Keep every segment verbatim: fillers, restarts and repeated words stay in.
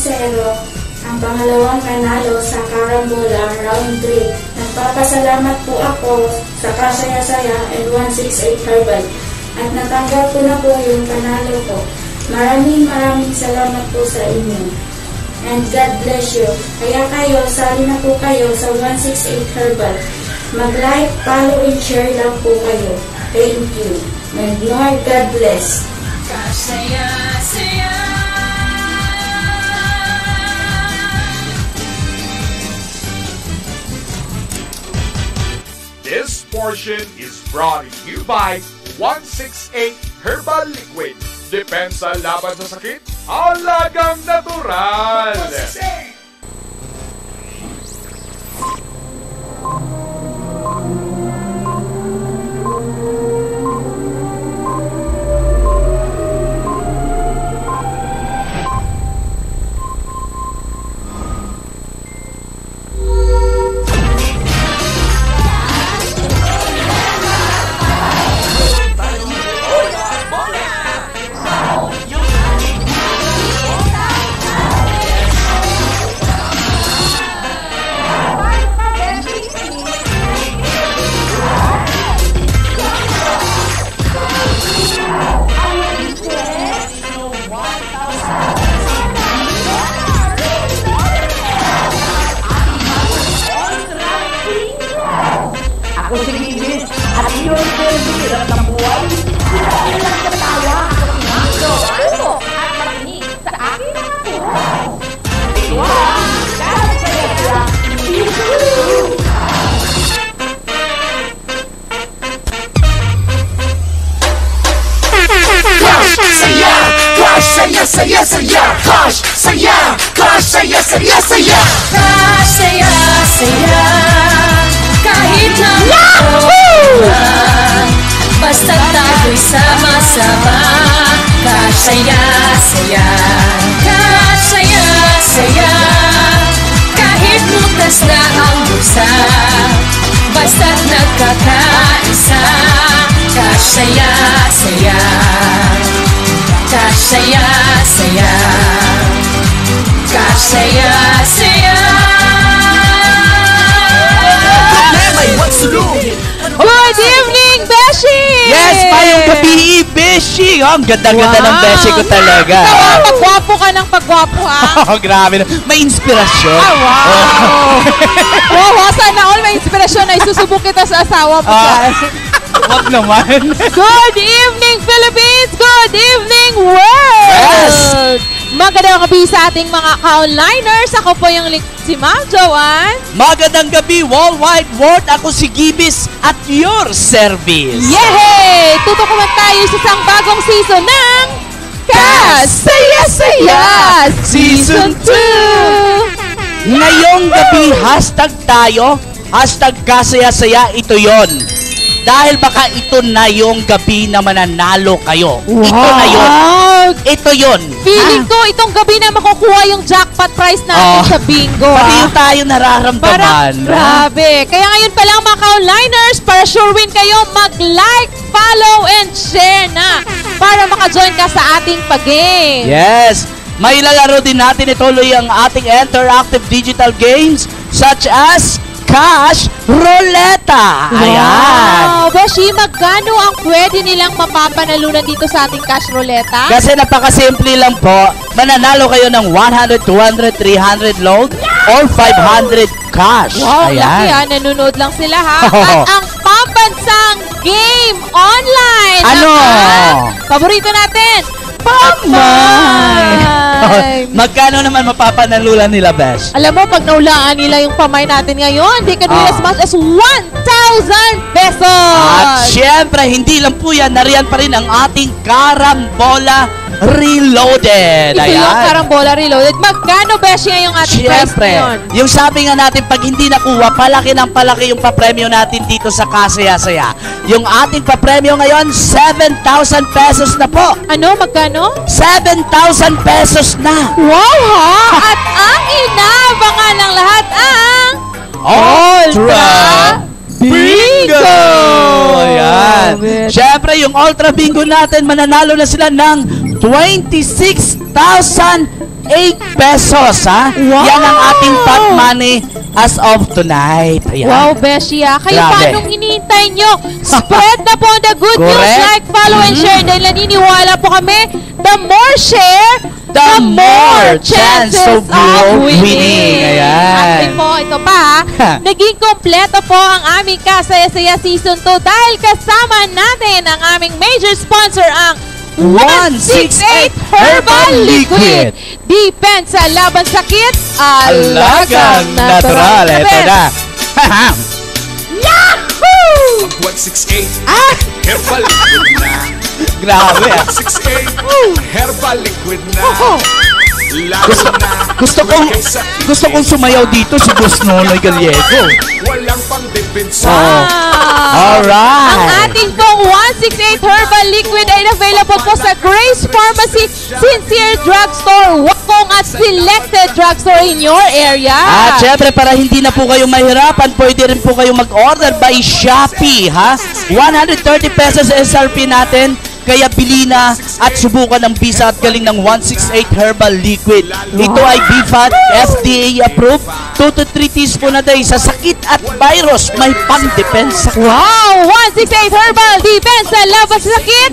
zero ang pangalawang nanalo sa Carambola Round three. Nagpapasalamat po ako sa Kasaya-saya and one sixty-eight Herbal at natanggap ko na po yung panalo ko. Maraming maraming salamat po sa inyo. And God bless you. Kaya kayo, sali na po kayo sa one sixty-eight Herbal. Mag-like, follow, and share lang po kayo. Thank you. And Lord, God bless. Kasaya-saya. This portion is brought to you by one sixty-eight Herbal Liquid. Depensa laban sa sakit, alagang natural. Saya, saya, saya, Gosh, saya, gosh, saya, saya, saya. Gosh, saya, saya. Kahit na maulan, basta tayo'y sama-sama. Gosh, saya, saya. Gosh, saya, saya. Kahit butas na ang bulsa, basta't nagkakaisa. Gosh, saya, saya. Kasaya, saya. Kasaya, saya. Good evening, Beshi! Yes, mayong gabi, Beshi! Oh, ang ganda-ganda wow. ng Beshi ko talaga. Ikaw, pagwapo ka ng pagwapo, ha? Oh, grabe. May inspirasyon. Ah, wow! Wow, sana all may inspirasyon na isusubok kita sa asawa mo. Uh, Wag naman. Good evening, Philippines! Good evening, world! Yes! Magandang gabi sa ating mga ka-onliners. Ako po yung si Ma'am Joanne. Magandang gabi, worldwide world. Ako si Gibis at your service. Yehey! Tutukuman tayo sa isang bagong season ng Kasaya-saya Season two! Ngayong gabi, hashtag tayo, hashtag kasaya-saya, ito yon. Dahil baka ito na yung gabi na mananalo kayo. Wow. Ito na yun. Ito yun. Feeling ko, itong gabi na makukuha yung jackpot prize natin oh. sa bingo. Pati yung tayo nararamdaman. Parang, grabe. Kaya ngayon pa lang mga ka-onliners, para sure win kayo, mag-like, follow, and share na para maka-join ka sa ating pag-game. Yes. May lalaro din natin ituloy ang ating interactive digital games such as Cash Roleta. Wow! Ayan. Beshi, magkano ang pwede nilang mapapanalunan dito sa ating Cash Roleta? Kasi napakasimple lang po. Mananalo kayo ng one hundred, two hundred, three hundred load or five hundred cash. Wow, ayan. Laki ha. Nanonood lang sila ha. At ang pambansang game online. Ano? Paborito natin. Pamay! Magkano naman mapapanalunan nila, Besh? Alam mo, pag naulaan nila yung pamay natin ngayon, they can win as much as one thousand pesos! At syempre, hindi lang po yan. Nariyan pa rin ang ating Carambola Reloaded. Ito Ayan. yung Carambola Reloaded. Magkano, Besh, yung ating price ngayon? Yung sabi nga natin, pag hindi nakuha, palaki ng palaki yung papremyo natin dito sa Kasaya-saya. Yung ating papremyo ngayon, seven thousand pesos na po. Ano? Magkano? seven thousand pesos na. Wow, ha? At ang inaabangan ng lahat ang Ultra Bingo! Ayan. Siyempre, yung Ultra Bingo natin, mananalo na sila ng twenty-six thousand eight pesos, ha? Wow! Yan ang ating pot money as of tonight. Ayan. Wow, Beshi, ah. Kayo Grabe. paanong hinihintay nyo? Spread na po the good news. Correct. Like, follow, and share. Dahil naniniwala po kami, the more share, The more chances of you winning. winning. Ayan. At po, ito pa, ha, naging kompleto po ang aming Kasaya-saya Season two dahil kasama natin ang aming major sponsor, ang one sixty-eight Herbal Liquid. Depensa laban sakit, Alagang natural. Ito na. Yahoo! one sixty-eight Ah! Herbal Liquid na. Grabe, ah. one sixty-eight Herbal Liquid na. Oh. Gusto na. Gusto kong, gusto kong sumayaw dito si Boss Nonoy Gallego. Walang pang depensa. Oh. Alright. Ang ating pong one sixty-eight Herbal Liquid ay available po sa Grace Pharmacy, Sincere Drugstore, Wakong at selected drugstore in your area. At syempre, para hindi na po kayo mahirapan, pwede rin po kayo mag-order by Shopee, ha? one hundred thirty pesos S R P natin. Kaya bili na at subukan ang bisa at galing ng one sixty-eight Herbal Liquid. Ito ay B F A T, F D A approved, two to three teaspoon a day. Sa sakit at virus, may pang-depensa. Wow! one sixty-eight Herbal Depensa laban sa sakit,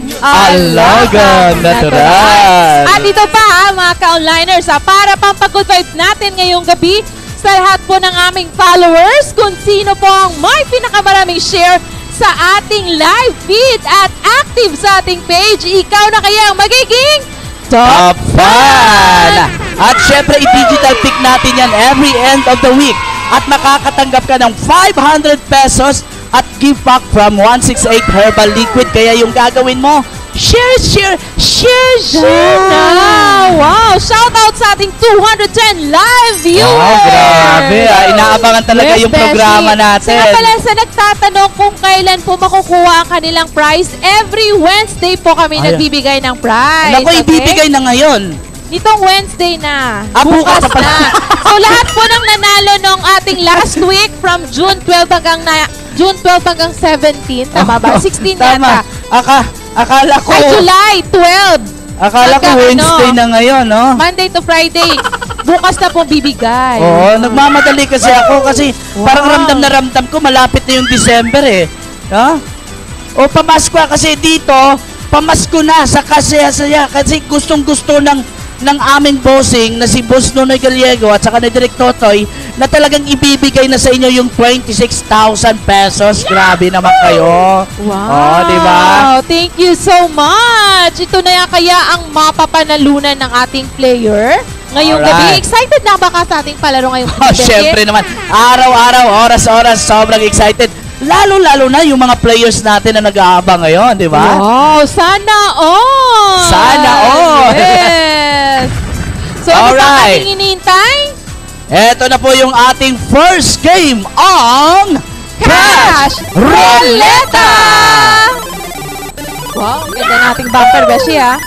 Alagang natural. At ito pa, ha, mga ka-onliners, ha, para pampag-good vibe natin ngayong gabi sa lahat po ng aming followers, kung sino po ang may pinakamaraming share sa ating live feed at active sa ating page, ikaw na kaya ang magiging Top fan! At syempre, i-digital pick natin yan every end of the week. At makakatanggap ka ng five hundred pesos at gift pack from one sixty-eight Herbal Liquid. Kaya yung gagawin mo, share, share, share, share na! Wow! Shout out sa ating two hundred ten live viewers! Oh, grabe. Ah, inaabangan talaga Yes, yung programa Beshi. natin. Saka pala sa nagtatanong kung kailan po makukuha ang kanilang prize, every Wednesday po kami Ay. nagbibigay ng prize. Naku, ibibigay na ngayon. Nitong Wednesday na. Ah, bukas na pala. So lahat po ng nanalo nung ating last week from June twelve hanggang na, June twelve hanggang seventeen, tama ba? sixteen Tama. yata. Aka, akala ko, Ay, July twelve. akala ko Hanggang Wednesday ano? na ngayon, no? Monday to Friday. Bukas na po bibigay. Oo, nagmamadali kasi ako kasi Wow. parang ramdam na ramdam ko malapit na yung December eh. Ha? O pamasko kasi dito, pamasko na sa kasaya-saya kasi gustong-gusto ng ng aming bossing na si Boss Nonoy Gallego at saka ni Direk Totoy na talagang ibibigay na sa inyo yung twenty-six thousand pesos. Grabe naman kayo. Wow. Oh, di ba? Thank you so much. Ito na yan kaya ang mapapanalunan ng ating player ngayong Alright. gabi. Excited na ba ka sa ating palaro ngayong Oh, gabi? syempre naman. Araw-araw, oras-oras, sobrang excited. Lalo-lalo na yung mga players natin na nag-aabang ngayon, di ba? Wow, sana all! Sana all! Yes! So, ano pa Alright. ating hinihintay? Eto na po yung ating first game on Cash Ruleta! Wow, ang ganda nating bumper, Beshi, ha?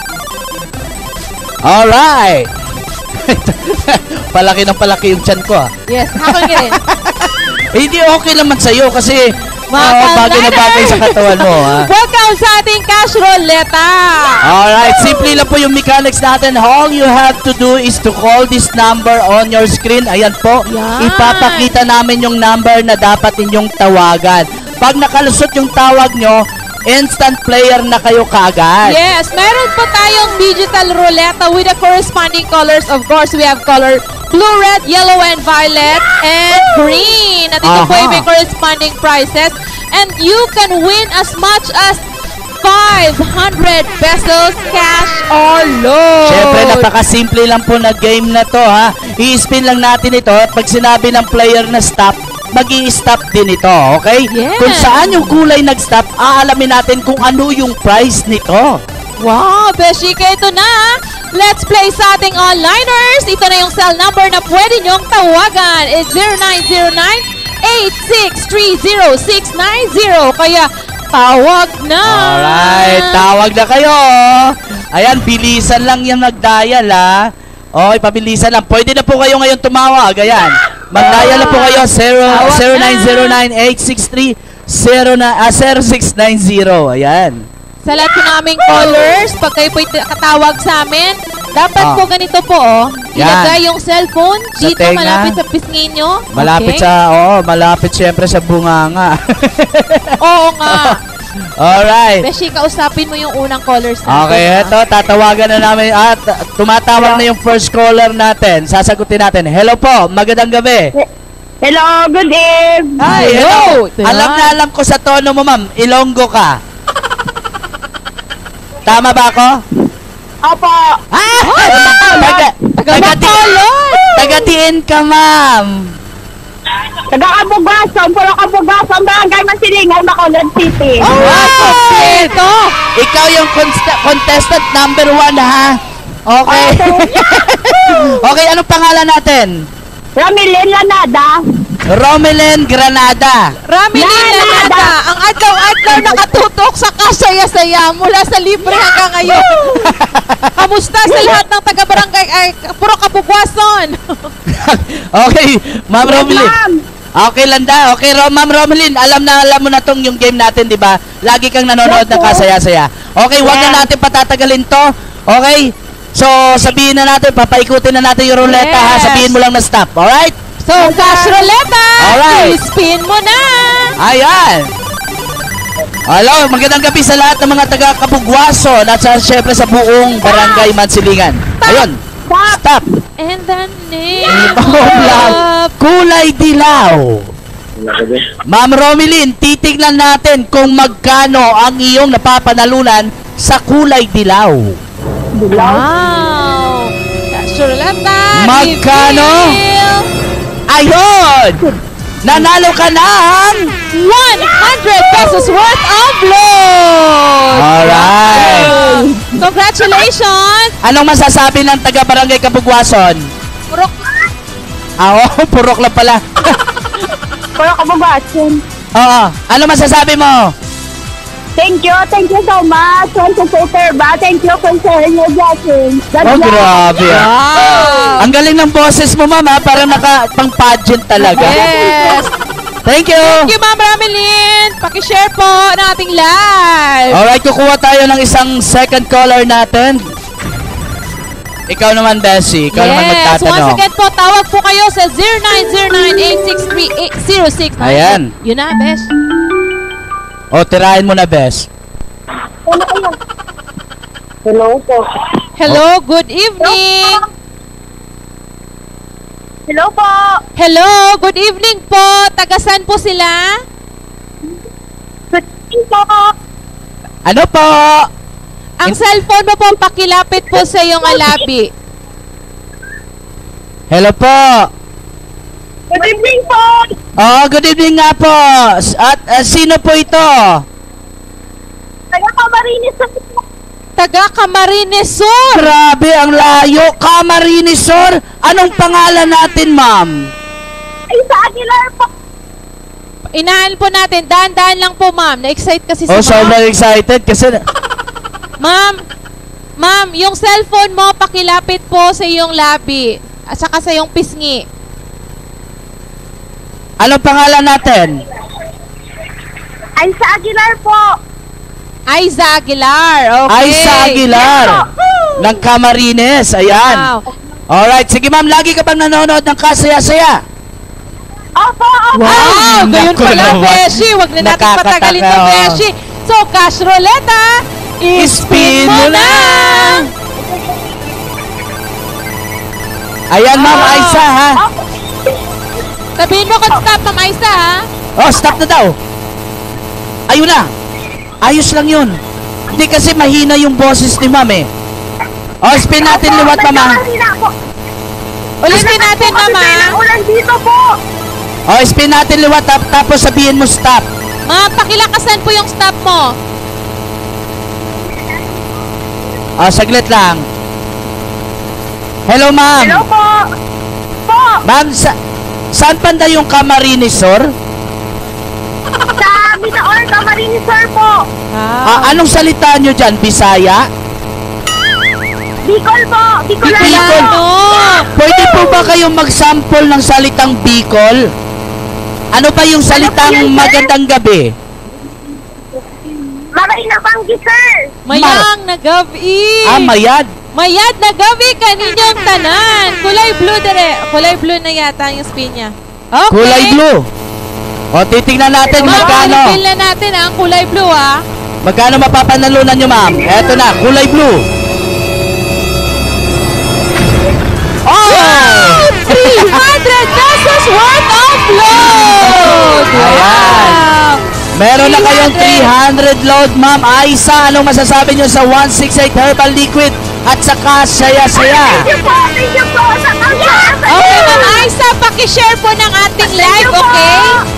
Alright! Palaki ng palaki yung tiyan ko, ah. Yes, hakol ka rin. Eh, hindi okay naman sa'yo kasi Mga oh, bagay na bagay sa katawan mo, ha? Welcome sa ating Cash Ruleta! Alright, simple lang po yung mechanics natin. All you have to do is to call this number on your screen. Ayan po. Yan. Ipapakita namin yung number na dapat ninyong tawagan. Pag nakalusot yung tawag nyo, instant player na kayo kaagad. Yes, meron po tayong digital ruleta with the corresponding colors. Of course, we have color blue, red, yellow, and violet, and green. At ito po Aha. ay may corresponding prizes. And you can win as much as five hundred pesos cash or loan. Siyempre, napakasimple lang po na game na to, ha. I-spin lang natin ito at pag sinabi ng player na stop, mag-i-stop din ito, okay? Yes. Kung saan yung kulay nag-stop, aalamin natin kung ano yung price nito. Wow, Beshika, ito na. Let's play sa ating onliners. Ito na yung cell number na pwede nyong tawagan. It's zero nine zero nine, eight six three zero, six nine zero. Kaya, tawag na. Alright, tawag na kayo. Ayan, bilisan lang yung nag-dial, ha. Okay, pabilisan lang. Pwede na po kayo ngayon tumawag. Ayan. Mag-dial na po kayo. zero nine zero nine, eight six three, zero six nine zero. Ayan. Sa lahat po ng aming callers, pag kayo po'y katawag sa amin, Dapat Ah. po ganito po, oh. Yan. Ilagay yung cellphone Sa dito, tenga. malapit sa pisngi nyo. Malapit Okay? sa, oo, malapit siyempre sa bunganga. Oo nga. Alright. Beshi, kausapin mo yung unang callers natin. Okay, ha? eto, tatawagan na namin at tumatawag na yung first caller natin. Sasagutin natin. Hello po, magandang gabi. Hello, good evening. Ay, Hello. hello. Alam na alam ko sa tono mo, ma'am. Ilonggo ka. Tama ba ako? Opo. Ah! Taga, taga, taga-tiin ka, ma'am. Taga-Kabugasan, puro Kabugasan, Barangay Mansilingan, Bacolod City. Oh, wow! Ito. Ikaw yung const- contestant number one, ha? Okay. Okay, anong pangalan natin? Ramilin Lanada. Romelyn Granada. Ramilin Lanada. Lanada, ang adlaw-adlaw nakatutok sa kasaya-saya mula sa libre hanggang ngayon. Kamusta sa lahat ng taga-barangay ay puro kabugwason? Okay, Ma'am Yes, Romelyn. ma'am. Okay, Landa. Okay, Ro Ma'am Romelyn, alam na alam mo na tong yung game natin, di ba? Lagi kang nanonood ng kasaya-saya. Okay, wag na Yeah. natin patatagalin to. Okay? So, sabihin na natin, papaikutin na natin yung ruleta, ha? Yes. Sabihin mo lang na stop. Alright? So, cash ruleta, Alright. i-spin mo na. Ayan. Hello, magandang gabi sa lahat ng mga taga-Kabugwaso at sa, syempre sa buong barangay Mansilingan. Ayun. Stop. And the name Oh, love. of... Kulay dilaw. Ma'am Romelyn, titignan natin kung magkano ang iyong napapanalunan sa kulay dilaw. Wow. Cash ruleta. Magkano? reveal Ayun! Nanalo ka ng... one hundred pesos worth of load. Alright. Congratulations. Anong masasabi ng taga-barangay Kabugwason? Purok. Ah, oh, purok lang pala. Puro Kabugasan. Oo. Ano masasabi mo? Thank you, thank you so much. Thank you, Herbal. Thank you for sharing your blessings. God Oh, bless. grabe. ah. Wow. Ang galing ng boses mo, ma'am, ha? Parang naka pang pageant talaga. Yes. Thank you. Thank you, Ma'am Ramilin. Pakishare po ng ating live. Alright, kukuha tayo ng isang second caller natin. Ikaw naman, Bessie. Ikaw naman Yes. magtatanong. Once again po, tawag po kayo sa zero nine zero nine eight six three eight zero six. Ayan. Yun na, Besh. O, tirahin mo na, Bes. Hello po. Hello, good evening. Hello po. Hello, good evening po. Tagasan po sila? Good evening po. Ano po? Ang cellphone mo po, pakilapit po sa iyong alabi. Hello po. Good evening po. Oh, good evening nga po. S- At uh, sino po ito? Taga-Camarines po. Taga Camarines Sur. Grabe, ang layo. Camarinesor. Anong pangalan natin, ma'am? Ay, sa Aguilar po. Inaan po natin. Daan-daan lang po, ma'am. Na-excite kasi si Oh, ma'am. sobrang excited kasi... Ma'am, ma'am, yung cellphone mo, pakilapit po sa iyong labi. At saka sa iyong pisngi. Anong pangalan natin? Ay, sa Aguilar po. Aiza Aguilar. Okay. Aiza Aguilar. Ng Camarines. Ayan. Wow. Alright. Sige, ma'am. Lagi ka bang nanonood ng kasaya-saya? Opo, opo. Wow, gayon Naku pala, naman. Beshi. Huwag na natin Nakakataka, patagalin to, oh. Beshi. So, cash ruleta, Spin mo na! Ayan, ma'am Oh. Aiza, ha? Sabihin mo kung stop, Ma'am Aiza, ha? Oh, stop na daw. Ayun na. Ayos lang yun. Hindi kasi mahina yung boses ni ma'am, eh. Oh, spin natin liwat, mama. Ulitin natin, Mama. Ulan dito po. Oh, spin natin liwat, tap- tapos sabihin mo stop. Ma'am, pakilakasan po yung stop mo. Oh, saglit lang. Hello, ma'am. Hello po. Po. Ma'am, sa saan banda yung Camarinesor? Sa Bitaor, Camarines Sur po. Ah, anong salita nyo dyan? Bisaya? Bicol po. Bicol Bicol. lang po. Pwede po ba kayong mag-sample ng salitang Bicol? Ano ba yung salitang Ano po yun, sir? magandang gabi? Maray na banggi, sir. Mayang na gabi. Ah, mayad. Mayad na gabi kaninyong tanan. Kulay blue dire. Kulay blue na yata yung spin niya. Okay. Kulay blue. O, titingnan natin Ma'am, magkano. pilipil na natin ang kulay blue ha. Magkano mapapanalunan nyo, ma'am? Eto na, kulay blue. Oh! three hundred pesos worth of load! Ayan. Meron na kayong three hundred load, ma'am. Aisa, anong masasabi nyo sa one sixty-eight Herbal Liquid at saka saya-saya? Thank you po, thank you po. Sa Okay, Ma'am Aisa, pakishare po ng ating live, okay?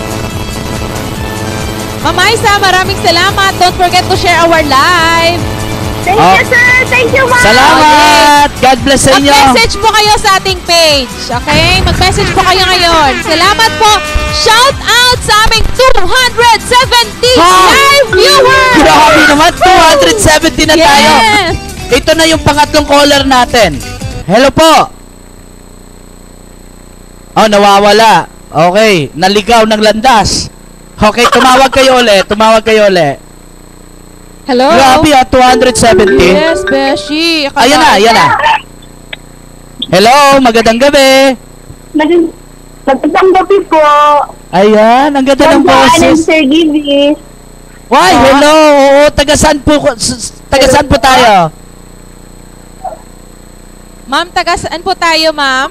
Ma'am Aisa, maraming salamat. Don't forget to share our live. Thank Oh. you, sir. Thank you, ma'am. Salamat! God bless sa inyo. Mag-message po kayo sa ating page, okay? Mag-message po kayo ngayon. Salamat po. Shout out sa aming two hundred seventy Ha? live viewers! Grabe naman, two hundred seventy na tayo. Yes! Ito na yung pangatlong caller natin. Hello po. Oh, nawawala. Okay, naligaw ng landas. Okay, tumawag kayo uli. Tumawag kayo uli. Hello? Grabe ah, two hundred seventy. Yes, Beshi. Ayan na, ayan na. Hello, magandang gabi. Mag- Magandang gabi po. Ayan, ang ganda ng Gandaan ng boses. Sir Gibis. Why, hello. Oo, tagasan po, tagasan po tayo. Ma'am, taga saan po tayo, ma'am?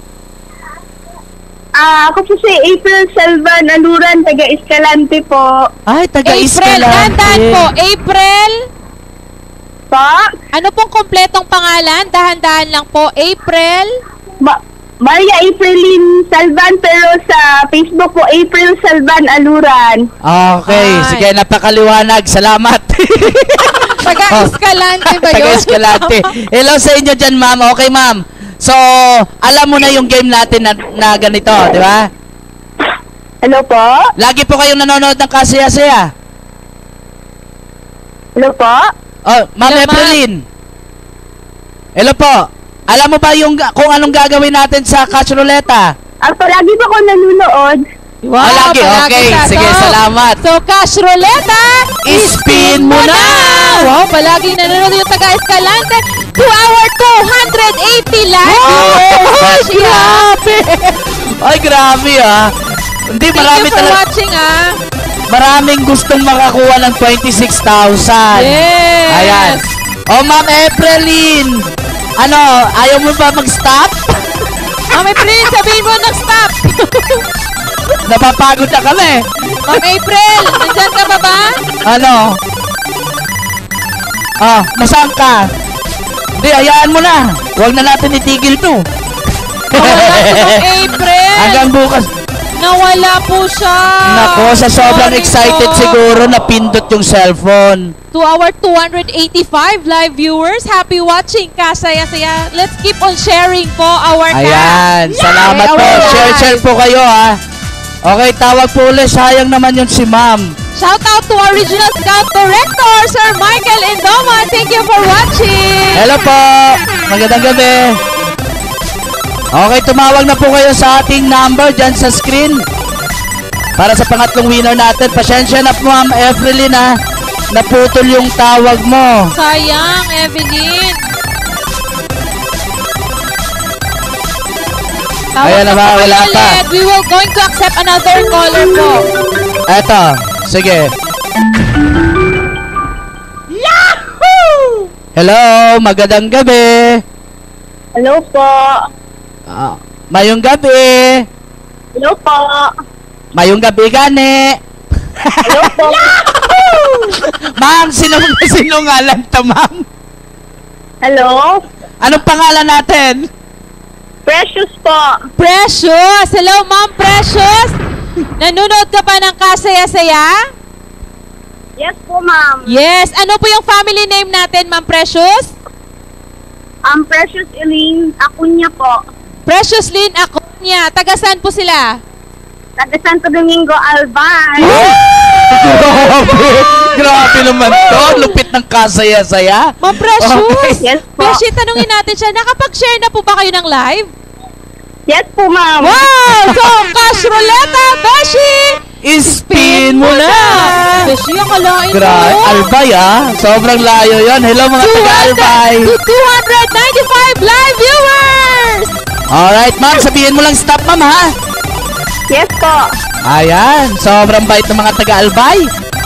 Ah, ako po si April Salvan Aluran, taga Escalante po. Ay, taga April, Escalante. dahan-dahan po. April? Pa? Ano pong kompletong pangalan? Dahan-dahan lang po. April? Ma- Maria Aprilin Salvan, pero sa Facebook po, April Salvan Aluran. Okay, Ay. sige, napakaliwanag. Salamat. Taga Escalante ba Taga yun? Escalante. Hello sa inyo dyan, ma'am. Okay, ma'am. So, alam mo na yung game natin na, na ganito, di ba? Hello po? Lagi po kayong nanonood ng kasaya-saya. Hello po? Oh, Ma'am Hello, Evelyn. Hello po. Alam mo ba yung ga- kung anong gagawin natin sa Cash Ruleta? Ah, palagi po ako nanonood. Wow, Ah, lagi. palagi Okay, ka. sige, So, salamat. So, Cash Ruleta, I-spin mo na! Wow, palagi nanonood yung taga Escalante. two hour two hundred eighty live viewers. Grabe! Ay, grabe ah. Hindi, Thank marami you for talaga. watching, ah. Maraming gustong makakuha ng twenty-six thousand. Yes. Ayan. Oh, Ma'am Evelyn. Ano, ayaw mo ba mag-stop? Ma'am April, sabihin mo nag-stop. Napapagod na kami. Ma'am April, nandyan ka ba ba? Ano? Ah, nasaan ka? Hindi, hayaan mo na. Huwag na natin itigil to. Nawala si Ma'am April. Hanggang bukas. Nawala po siya. Nako, sa sobrang Sorry excited po. siguro, napindot yung cellphone. To our two hundred eighty-five live viewers, happy watching, kasaya-saya. Let's keep on sharing po our Ayan, cast. salamat Yay! po. Our Share, live. share po kayo ha. Okay, tawag po ulit. Sayang naman yun si ma'am. Shout out to our Regional Scout Director, Sir Michael Indoma. Thank you for watching. Hello po. Magandang gabi. Okay, tumawag na po kayo sa ating number dyan sa screen. Para sa pangatlong winner natin. Pasensya na po, Ma'am Evelyn ha. Naputol yung tawag mo. Sayang, Evelyn. Tawag Ayan na ba? po Wala kayo pa. ulit. We will going to accept another caller po. Eto, sige. Yahoo! Hello, magandang gabi. Hello po. Ah, mayong gabi. Hello po. Mayong gabi gani. Hello po. Ma'am, sino sinungalan to, ma'am? Hello? Anong pangalan natin? Precious po. Precious! Hello, Ma'am Precious! Nanonood ka pa ng kasaya-saya? Yes po, ma'am. Yes. Ano po yung family name natin, Ma'am Precious? I'm Precious Elaine Acuña po. Precious Lynn Acuña. Taga saan po sila? Taga Santo Domingo, Albay. Grabe! Grabe naman to. Lupit ng kasaya-saya. Ma'am Precious! Yes po. Beshi, tanungin natin siya, nakapag-share na po ba kayo ng live? Yes po, ma'am. Wow! So, Cash Ruleta, Beshi! spin mo na! Beshi, akalain mo. Grabe, Albay ah. Sobrang layo yon. Hello mga taga-Albay. To two hundred ninety-five live viewers! Alright, ma'am. Sabihin mo lang stop, ma'am, ha? Yes po. Ayan. Sobrang bait ng mga taga-Albay.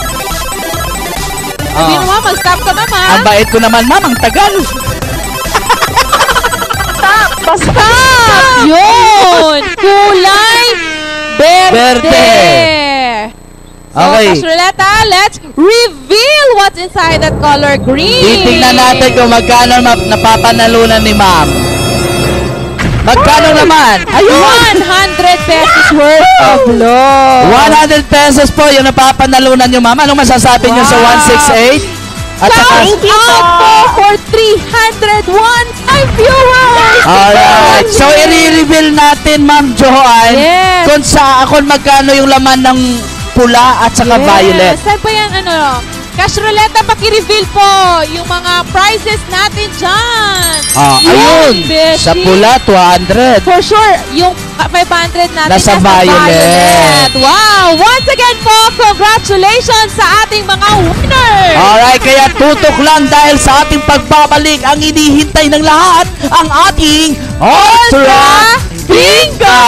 Sabihin mo, mag-stop ka na, ma'am. Ang bait ko naman, ma'am. Ang tagal. Basta! Yun! Kulay Berde! Berde. So, Okay. Kashruleta, let's reveal what's inside that color green. Titingnan natin kung magkano map napapanalunan ni ma'am. Magkano naman? Ayun! one hundred pesos worth of love. one hundred pesos po yung napapanalunan nyo, ma'am. Anong masasabi nyo sa Wow. one sixty-eight? At saka, Count out po for three hundred one live viewers. alright. So, i-reveal natin, Ma'am Joanne, Yes. kung sa kung magkano yung laman ng pula at saka violet. Saan po yan, ano, Kashruleta, paki-reveal po yung mga prizes natin dyan. Ah, Yun, ayun. Beshi. Sa pula, two hundred. For sure, yung five hundred natin Nasa violet. Wow! Once again po, congratulations sa ating mga winners! Alright, kaya tutok lang dahil sa ating pagbabalik ang inihintay ng lahat, ang ating Ultra Bingo!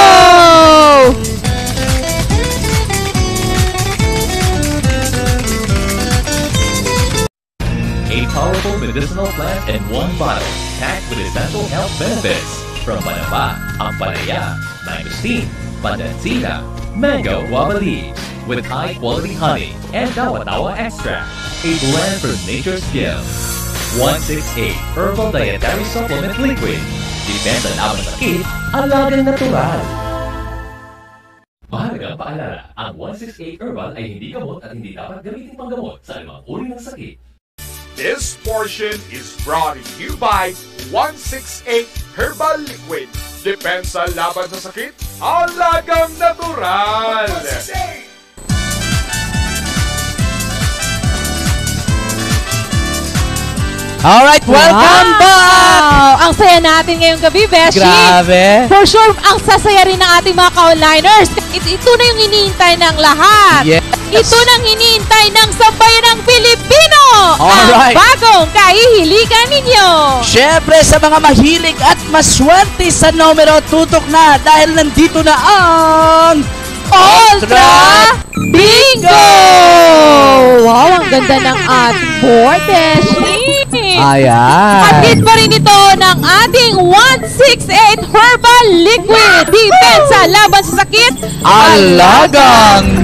A powerful medicinal plant in one bottle, packed with essential health benefits. From Manaba, Ampalaya, Mangosteen, Pandansina, Mango Guava leaves, with high-quality honey and Tawa-Tawa extract. A blend from nature's gift. one sixty-eight Herbal Dietary Supplement Liquid. Depensa laban sa sakit, alagang natural. Mahalagang paalala, ang one sixty-eight Herbal ay hindi gamot at hindi dapat gamitin panggamot sa anumang uri ng sakit. This portion is brought to you by one sixty-eight Herbal Liquid. Depensa laban sa sakit, alagang natural. Alright, welcome Wow! back! Ang saya natin ngayong gabi, Beshi. Grabe. For sure, ang sasaya rin ng ating mga ka-onliners. Ito, ito na yung hinihintay ng lahat. Yes. Ito nang hinihintay ng sambayan ng Pilipino. Alright. Ang bagong kahihiligan ninyo. Siyempre sa mga mahilig at maswerte sa numero, tutok na dahil nandito na ang Ultra Bingo! Wow, ang ganda ng ating board, Beshi. Ayan. At pa rin ito ng ating one sixty-eight Herbal Liquid. Depensa laban sa sakit, Alagang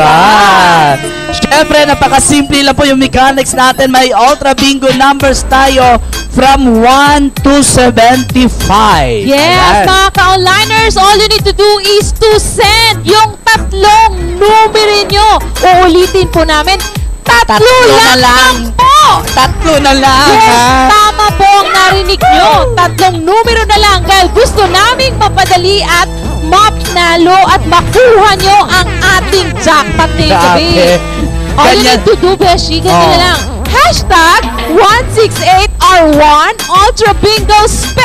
natural. Siyempre, napakasimple lang po yung mechanics natin. May Ultra Bingo numbers tayo from one to seventy-five. Yes, Ayan. mga ka-onliners, all you need to do is to send yung tatlong numero nyo. Uulitin po namin, tatlo, Tatlo na lang, lang. po. Tatlo na lang. Yes, ha? tama po ang narinig nyo. Tatlong numero na lang dahil gusto naming mapadali at mapnalo at makuha nyo ang ating jackpot ngayong gabi. Grabe. All you Ganyan. need to do, Beshi, ganyan Oh. na lang. Hashtag one sixty-eight R one Ultra Bingo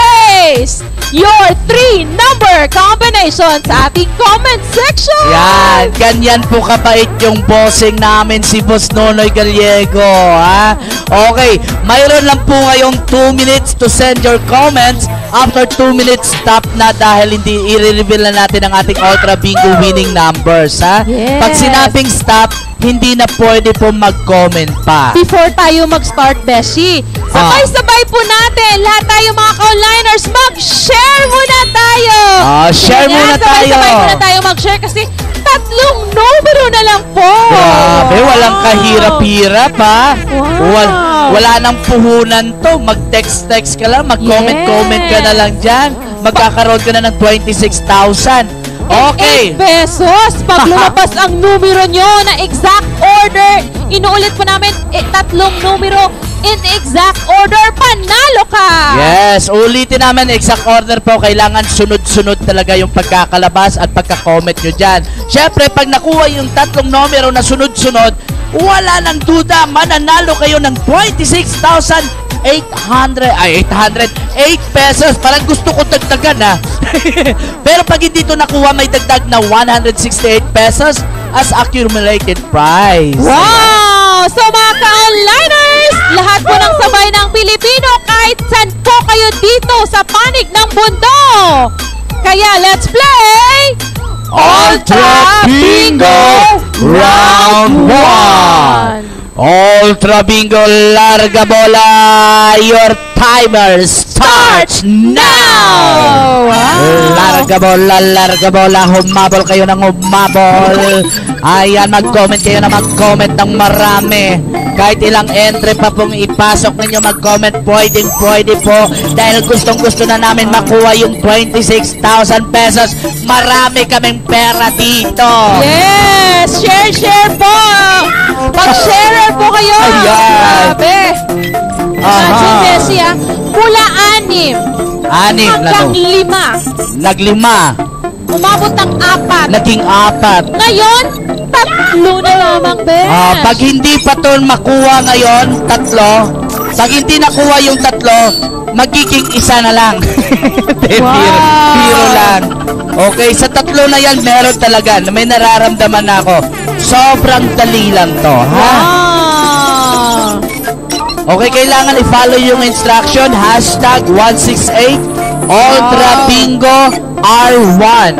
Space. Your three number combination sa ating comment section. Yan, ganyan po kapait yung bossing namin si Boss Nonoy Gallego, ha? Okay, mayroon lang po ngayong two minutes to send your comments. After two minutes, stop na dahil hindi i-reveal na natin ang ating Ultra Bingo winning numbers, ha? Yes. Pag sinabing stop, hindi na pwede po mag-comment pa. Before tayo mag-start, Beshi, sabay-sabay po natin, lahat tayo mga ka-onliners, mag-share muna tayo! Ah, share Ganyan, muna tayo! Sabay-sabay muna tayo mag-share kasi tatlong numero na lang po! Grabe, walang kahirap-hirap, ha? Wow. Wal, wala nang puhunan to. Mag-text-text ka lang, mag-comment-comment ka na lang dyan. Magkakaroon ka na ng twenty-six thousand. Okay. eight pesos. Pag lumabas ang numero nyo na exact order, inuulit po namin, eh, tatlong numero in exact order, panalo ka! Yes, ulitin namin exact order po. Kailangan sunod-sunod talaga yung pagkakalabas at pagka-comment nyo dyan. Siyempre, pag nakuha yung tatlong numero na sunod-sunod, wala nang duda, mananalo kayo ng twenty-six thousand eight hundred, ay eight hundred, eight pesos. Parang gusto ko dagdagan, ha? Pero pag hindi ito nakuha, may dagdag na one hundred sixty-eight pesos. as accumulated prize. Wow! So mga ka-onliners, lahat po ng sabay ng Pilipino, kahit saan po kayo dito sa panig ng mundo. Kaya let's play Ultra Bingo Round one! Ultra Bingo Larga Bola! Your timer starts now! Wow! Larga bola, larga bola, humabol kayo ng humabol. Ayan, mag-comment kayo na mag-comment ng marami. Kahit ilang entry pa pong ipasok ninyo, mag-comment, pwedeng pwede po. Dahil gustong gusto na namin makuha yung twenty-six thousand pesos. Marami kaming pera dito. Yes! Share, share po! Pag-share po kayo! Ayan! Grabe! Imagine, Bessie, ah, mula anim Anim, hanggang lalo. lima. Naglima. Umabot ng apat. Naging apat. Ngayon, tatlo na lamang, Bes. Ah, pag hindi pa to makuha ngayon, tatlo. Pag hindi nakuha yung tatlo, magiging isa na lang. Biro, Wow. biro lang. Okay, sa tatlo na yan, meron talaga. May nararamdaman ako. Sobrang dali lang to, ha? Wow! Okay, kailangan i-follow yung instruction. Hashtag one six eight Ultra Bingo R one.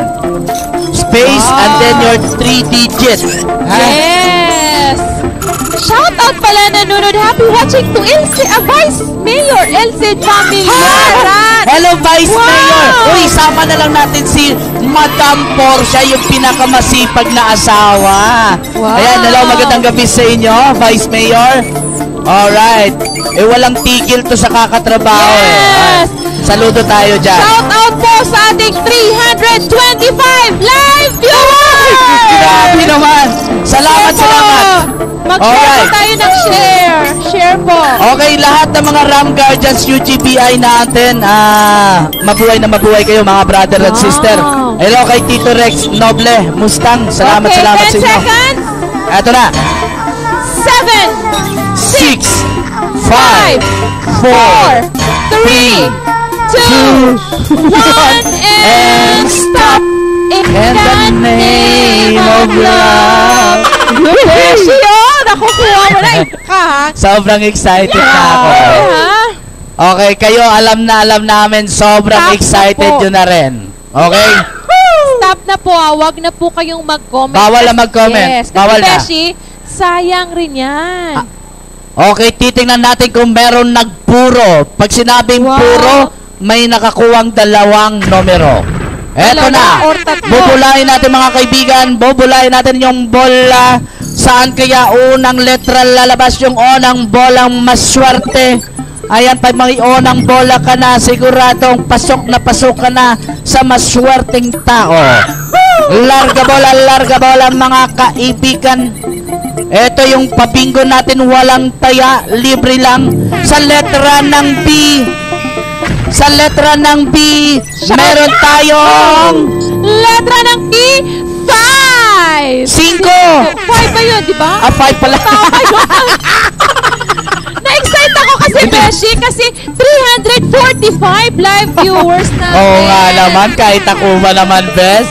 Space Wow. and then your three digits. Ha? Yes! Shout out pala nanonood. Happy watching to Ilse, a Vice Mayor Ilse Familiaran. Hello, Vice Wow! Mayor! Uy, sama na lang natin si Madam Portia, yung pinakamasipag na asawa. Wow! Ayan, hello, magandang gabi sa inyo, Vice Mayor. Alright. Eh, walang tigil to sa kakatrabaho. Yes! Eh. Saludo tayo dyan. Shout out po sa ating three hundred twenty-five live viewers! Grabe naman. Salamat, Share po. salamat. Mag-share Alright. po tayo ng share. Share po. Okay, lahat ng mga Ram Guardians U G B I natin, ah, mabuhay na mabuhay kayo mga brother at Wow. sister. Hello kay Tito Rex Noble Mustang. Salamat, Okay, salamat ten sa inyo. seconds. Eto na. seven, Six, five, five, four, three, two, one, and stop. In In the name of love. Beshi, oh! Nakukuha mo na eh. Ka, ha? Sobrang excited na ako. Ha? Okay, kayo alam na alam namin, sobrang Stop na excited po. yun na rin. Okay? Stop na po, ah. Huwag na po kayong mag-comment. Bawal na mag-comment. Yes. Kasi, Bawal na. Beshi, sayang rin yan. Ah, Okay, titingnan natin kung meron nagpuro. Pag sinabing Wow. puro, may nakakuwang dalawang numero. Eto Dalawa na. or tatlo. Bubulahin natin mga kaibigan. Bubulahin natin yung bola. Saan kaya unang letra lalabas yung unang bolang maswerte? Ayan, pag may unang bola ka na, siguradong pasok na pasok ka na sa maswerteng tao. Larga bola, larga bola mga kaibigan. Ito yung pabingo natin, walang taya, libre lang. Sa letra ng B, sa letra ng B, meron tayong Letra ng T, five. cinco. Five ba yun, di ba? Ah, five pala. Tama yun. Na-excite ako kasi, Beshi, kasi three hundred forty-five live viewers natin. Oo nga naman, kahit ako ba naman, best.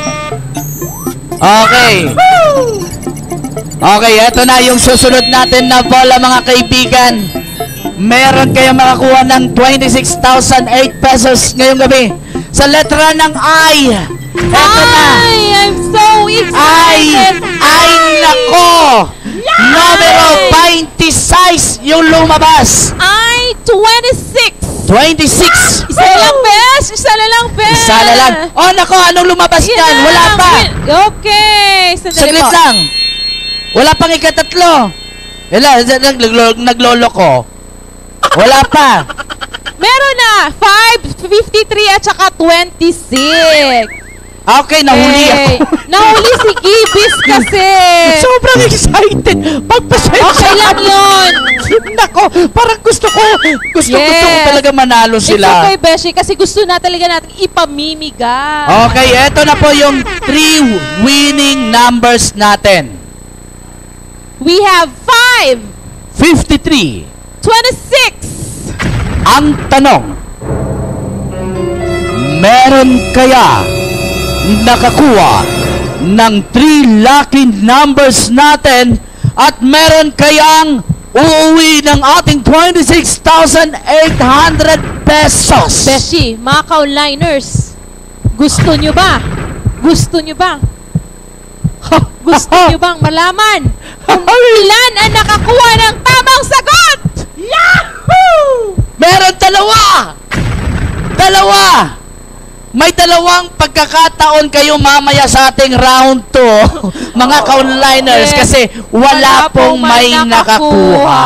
Okay. Okay, eto na yung susunod natin na bola mga kaibigan. Meron kayong makakuha ng twenty-six thousand eight pesos ngayong gabi. Sa letra ng I. Eto na. Ay, I'm so Ay, excited. ay nako. Numero twenty-six yung lumabas. Ay, twenty-six. twenty-six. Isa na lang, Bes. Isa na lang, Bes. Isa na lang. Oh, nako, anong lumabas Yan dyan? na. Wala pa. Okay. Sandali Saglit po. lang. Wala pang ikatatlo. Wala, naglolo, naglolo ko. Wala pa. Meron na. five fifty-three at saka twenty-six. Okay, nahuli Okay. ako. Nahuli si Gibis kasi. Sobrang excited. Pagpasensya. Okay lang yun. Nako, parang gusto ko, gusto, Yes. gusto ko talaga manalo It's sila. okay, Beshi, kasi gusto na talaga natin ipamimigay. Okay, eto na po yung three winning numbers natin. We have five, fifty-three. twenty-six, Ang tanong, meron kaya nakakuha ng three lucky numbers natin at meron kayang uuwi ng ating twenty-six thousand eight hundred pesos. Beshi, mga ka-onliners, gusto nyo ba? Gusto nyo ba? Gusto nyo bang malaman kung ilan ang nakakuha ng tamang sagot? Yahoo! Meron dalawa! Dalawa! May dalawang pagkakataon kayo mamaya sa ating round two, mga ka-onliners, kasi wala, wala pong may nakakuha.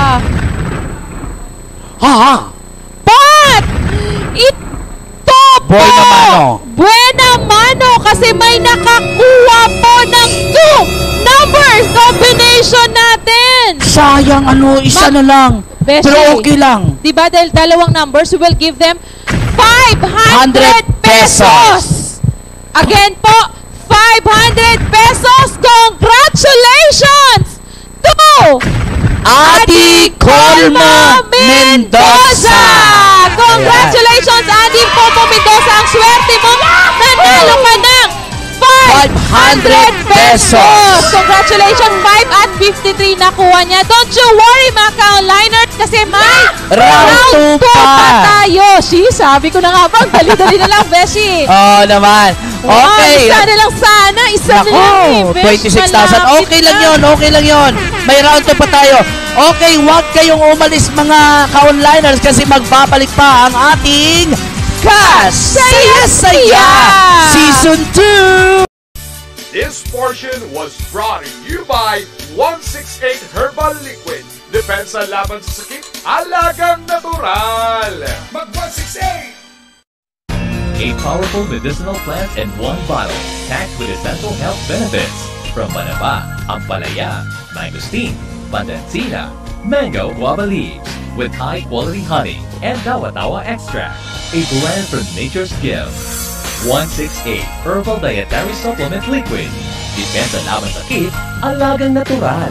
Ha? But, ito po, Buena mano. Buena mano, kasi may nakakuha po ng two numbers combination natin. Sayang, ano, isa Ma na lang. Beshi, pero okay lang. Diba, dahil dalawang numbers, we will give them five hundred pesos. Again po, five hundred pesos. Congratulations to Adi Colma Mendoza. Congratulations, Adi Colma Mendoza. Ang swerte mo, nanalo ka ng five hundred pesos. Congratulations, five at fifty-three nakuha niya. Don't you worry, mga ka-onliners, kasi may round two pa. pa tayo. She, sabi ko na nga bang, dali-dali na lang, Beshi. Oo oh, naman. Okay. Wow, isa na lang sana. Isa Naku, na lang. Eh, twenty-six thousand. Okay lang yun. Okay lang yun. May round two pa tayo. Okay, huwag kayong umalis, mga ka-onliners, kasi magbabalik pa ang ating Kasaya-saya Season two. This portion was brought to you by one sixty-eight Herbal Liquid. Depensa laban sa sakit, alagang natural. Mag one sixty-eight! A powerful medicinal plant in one bottle, packed with essential health benefits. From Manaba, Ampalaya, Mangosteen, Pandansina, Mango Guava Leaves, with high-quality honey and Tawa-Tawa extract. A blend from nature's gift. one sixty-eight Herbal Dietary Supplement Liquid. Depensa laban sa sakit, alagang natural.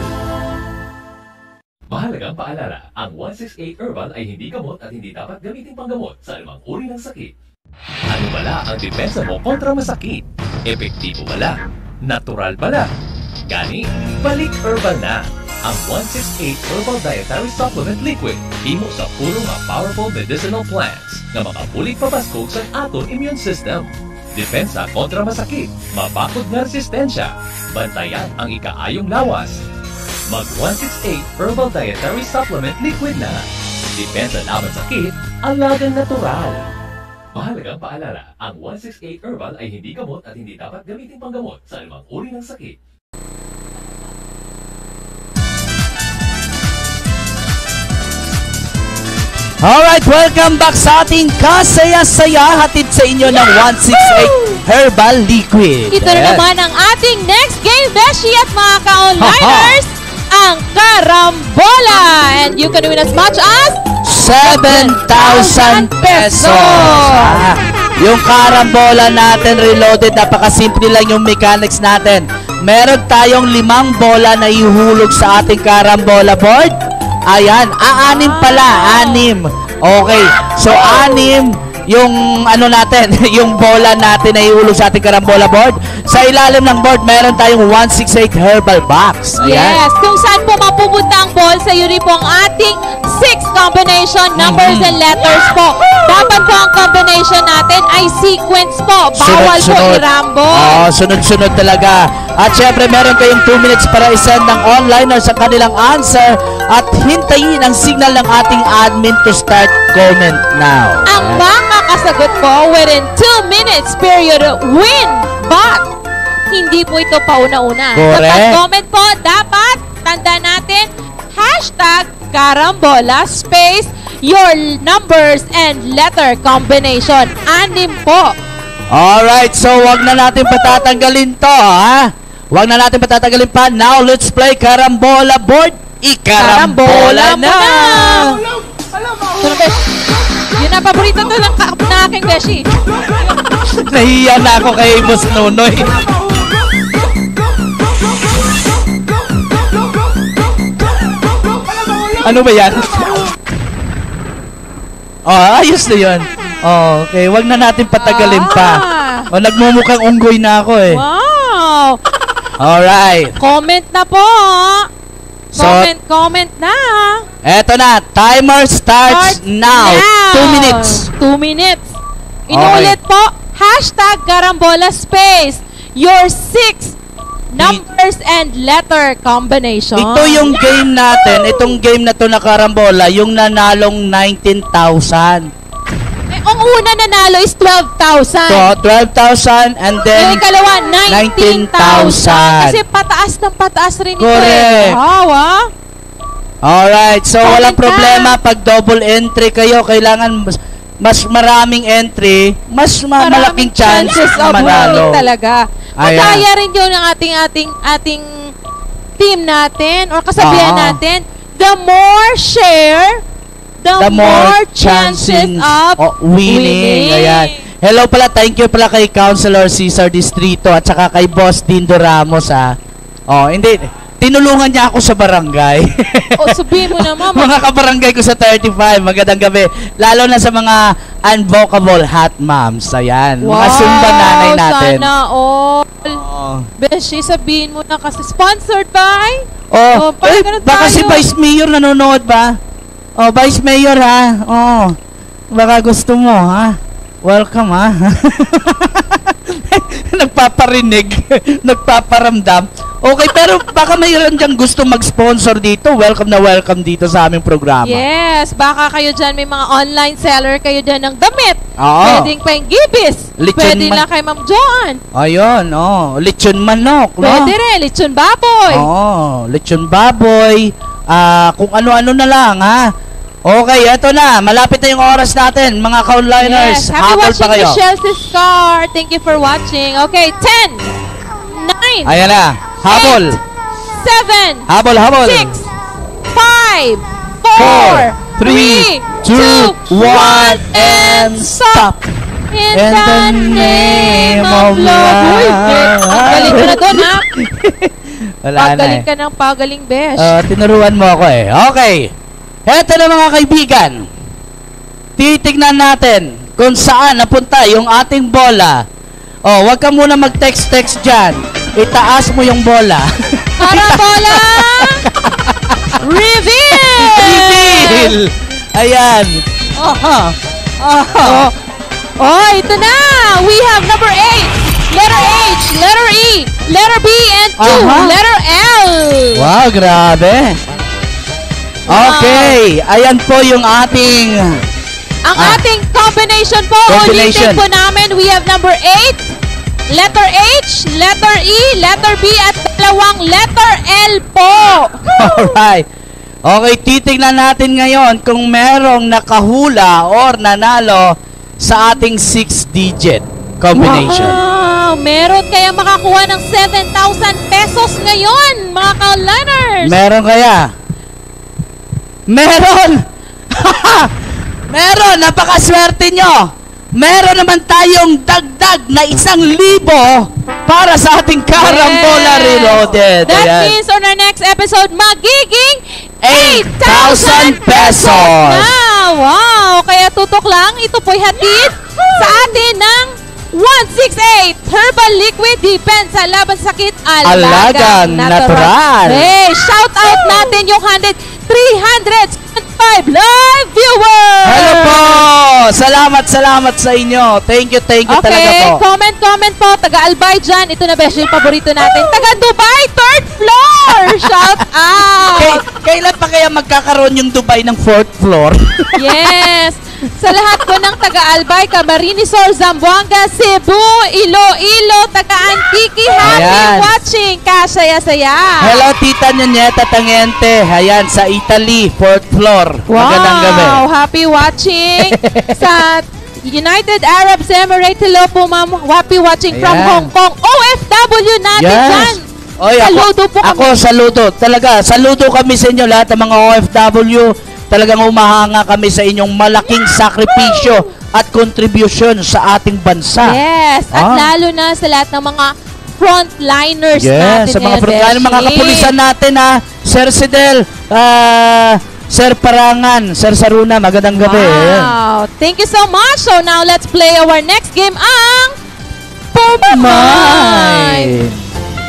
Mahalagang paalala, ang one sixty-eight Herbal ay hindi gamot at hindi dapat gamitin panggamot sa anumang uri ng sakit. Ano bala ang depensa mo kontra masakit? Epektibo bala? Natural bala? Gani, balik Herbal na! Ang one sixty-eight Herbal Dietary Supplement Liquid himo sa puro nga powerful medicinal plants na makabulig pabaskog sa aton immune system. Depensa kontra masakit, mabakod nga resistensya, bantayan ang ikaayong lawas. Mag one sixty-eight Herbal Dietary Supplement Liquid na. Depensa laban sakit, alagang natural. Mahalagang paalala, ang one sixty-eight Herbal ay hindi gamot at hindi dapat gamitin panggamot sa anumang uri ng sakit. Alright, welcome back sa ating Kasaya-saya, hatid sa inyo ng one sixty-eight Herbal Liquid. Ito na naman ang ating next game, Beshi at mga ka-onliners, ang Karambola. And you can win as much as seven thousand pesos. Ah, yung Karambola natin reloaded, napakasimple lang yung mechanics natin. Meron tayong limang bola na ihulog sa ating Karambola board. Ayan, aanim pala, anim. Okay, so anim yung ano natin, yung bola natin na ihulog sa ating Karambola board. Sa ilalim ng board, meron tayong one sixty-eight Herbal Box. Ayan. Yes, kung saan po mapupunta ang ball, sa yun po ang ating six combination numbers mm-hmm. and letters po. Dapat po ang combination natin ay sequence po. Bawal sunod, po i-ramble. Oo, sunod-sunod talaga. At syempre, meron kayong two minutes para isend ng onliners sa kanilang answer at hintayin ang signal ng ating admin to start comment now. Ang mga kasagot po within two minutes period win. But, hindi po ito pauna-una. Sa pag-comment po, dapat tanda natin hashtag Karambola space your numbers and letter combination. Anim po. Alright, so wag na natin patatanggalin to, ha? Wag na natin patatanggalin pa. Now, let's play Karambola board. I-karambola na! Yun ang paborito to ng na aking Beshi. Nahiya na ako kay Boss Nonoy. Ano ba yan? Oh, ayos na yun. Oh, okay, wag na natin patagalin pa. Oh, nagmumukhang unggoy na ako eh. Wow! Wow! Alright. Comment na po. So, Comment, comment na. Eto na. Timer starts Start now. now. Two minutes. Two minutes. Inuulit po. Hashtag Karambola Space. Your six numbers and letter combination. Ito yung game natin. Itong game na to na Karambola, yung nanalong nineteen thousand. Eh, ang una nanalo is twelve thousand. So, twelve thousand and then Yung ikalawa, nineteen thousand. Kasi pataas ng pataas rin ito. Correct. Eh. Wow, ah. Alright, so Comment walang na. problema pag double entry kayo, kailangan mas, mas maraming entry, mas ma- malaking Maraming chance of manalo. winning talaga. Ayan. Mataya rin yun ang ating ating ating team natin or kasabihan Oo. natin. The more share, the, The more chances chances of of winning. Ayan. Hello pala, thank you pala kay Councilor Cesar Distrito at saka kay Boss Dindo Ramos ha. Oh, hindi. Tinulungan niya ako sa barangay. O, sabihin mo naman. Mga kabarangay ko sa thirty-five, magandang gabi. Lalo na sa mga unvocable hot moms. Ayan. Mga sumba nanay natin. Sana all. Oh. Beshi, sabihin mo na kasi sponsored by? Oh, Oh, parang eh, ganun baka tayo. si Vice Mayor nanonood ba? Oh, Vice Mayor ha. Oh. Baka gusto mo ha. Welcome ha. Nagpaparinig, nagpaparamdam. Okay, pero baka mayroon dyan gusto mag-sponsor dito. Welcome na welcome dito sa aming programa. Yes, baka kayo dyan may mga online seller kayo dyan ng damit. Oo. Pwedeng pang-gibis. Lechon Pwede man- na kay Ma'am Joan. Ayun, oh. Lechon manok, no? Pwede rin, lechon baboy. Oo, lechon baboy. Ah, kung ano-ano na lang, ha? Okay, eto na. Malapit na yung oras natin, mga ka-onliners. Yes, happy Habol watching pa kayo. Michelle Scar. Thank you for watching. Okay, ten, nine, Ayan na. Habol. seven, Habol, habol. six, five, Four, four, three, two, one, and stop. In, In the name of love. Uy, love. pagaling ka na doon, ha? Wala na Pagaling eh. ka ng pagaling, besh. Uh, tinuruan mo ako eh. Okay. Eto na mga kaibigan. Titignan natin kung saan napunta yung ating bola. Oh, wag ka muna mag-text-text dyan. Itaas mo yung bola. Karambola! Reveal! Reveal! Ayan. Aha. Aha. Oh, oh, ito na! We have number eight, letter H, letter E, letter B, and two, Aha. letter L. Wow, grabe. Okay. Ayan po yung ating... Ang Ah. ating combination po, Combination. ulitin po namin, we have number eight, letter H, letter E, letter B, at dalawang letter L po. Alright. Okay, titignan natin ngayon kung merong nakahula or nanalo sa ating six-digit combination. Wow! Meron kaya makakuha ng seven thousand pesos ngayon, mga ka-learners. Meron kaya? Meron! Meron! Napakaswerte nyo! Meron naman tayong dagdag na isang libo para sa ating Karambola Yes. Reloaded. That Ayan. means on our next episode, magiging eight thousand pesos! na! Wow! Kaya tutok lang, ito po'y hatid sa atin ng one sixty-eight Herbal Liquid Depensa laban sa sakit Alagang natural. Hey, shout out natin yung one hundred, three hundred five live viewers! Hello po! Salamat, salamat sa inyo. Thank you, thank you talaga Okay, po. comment, comment po. Taga-Albay dyan. Ito na, besh, yung paborito natin. Taga-Dubai, third floor! Shout out! Kay, kailan pa kaya magkakaroon yung Dubai ng fourth floor? Yes! Sa lahat po ng taga-Albay, Camarines Sur, Zamboanga, Cebu, Iloilo, taga-Antique, happy Ayan. watching! Kasaya-saya! Hello, Tita Nyonyeta Tangente. Ayan, sa Italy, fourth floor. Magandang gabi. Wow! Happy watching sa United Arab Emirates. Hello po, ma'am. Happy watching from Ayan. Hong Kong. O F W natin dyan. Oy, ako, Saludo po kami. ako, saludo. Talaga, saludo kami sa inyo lahat ng mga O F W. Talagang umahanga kami sa inyong malaking sakripisyo at contribution sa ating bansa. Yes. At Ah. lalo na sa lahat ng mga frontliners natin. Yes, sa mga ngayon, frontline, mga Beshi. kapulisan natin ha. Sir Sidel, ah, Sir Parangan, Sir Saruna, magandang gabi. Ayan. Wow. Thank you so much. So now let's play our next game ang Pumamay. May.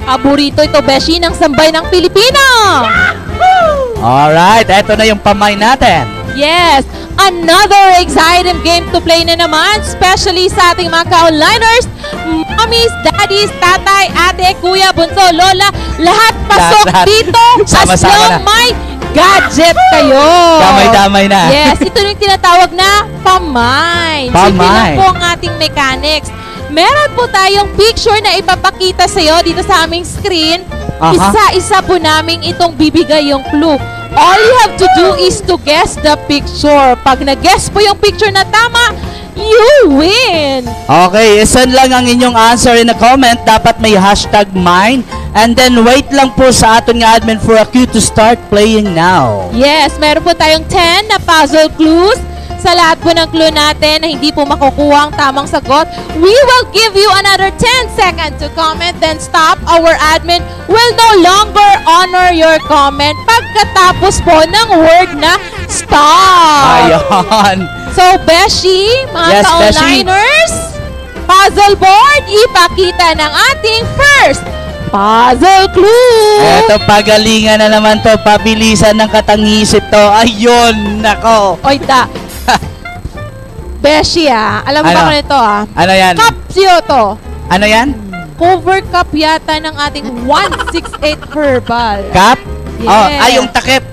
Paborito ito, Beshi, ng sambay ng Pilipino. Alright, eto na yung pamay natin. Yes, another exciting game to play na naman, especially sa ating mga ka-onliners, mommies, daddies, tatay, ate, kuya, bunso, lola, lahat pasok Lahat, lahat. dito as Sama-sama long na. may gadget kayo. Damay-damay na. Yes, ito yung tinatawag na pamay. Pamay. Sige lang po ang ating mechanics. Meron po tayong picture na ipapakita sa'yo dito sa aming screen. Aha. Isa-isa po namin itong bibigay yung clue. All you have to do is to guess the picture. Pag nag-guess po yung picture na tama, you win! Okay, isend lang ang inyong answer in a comment. Dapat may hashtag mine. And then wait lang po sa aton nga admin for a cue to start playing now. Yes, meron po tayong ten na puzzle clues. Sa lahat po ng clue natin na hindi po makukuha ang tamang sagot, we will give you another ten seconds to comment, then stop. Our admin will no longer honor your comment pagkatapos po ng word na stop. Ayan. So, Beshi, mga Yes, ka-onliners, puzzle board, ipakita ng ating first puzzle clue. Eto, pagalingan na naman to. Pabilisan ng katangisip to. Ayun, nako. Oy, da. Beshi, ah. Alam mo Ano? ba kung ito, ah? Ano yan? Capsio to. Ano yan? Cover cup yata ng ating one sixty-eight Herbal. Cup? Yes. Oh, ay, yung takip.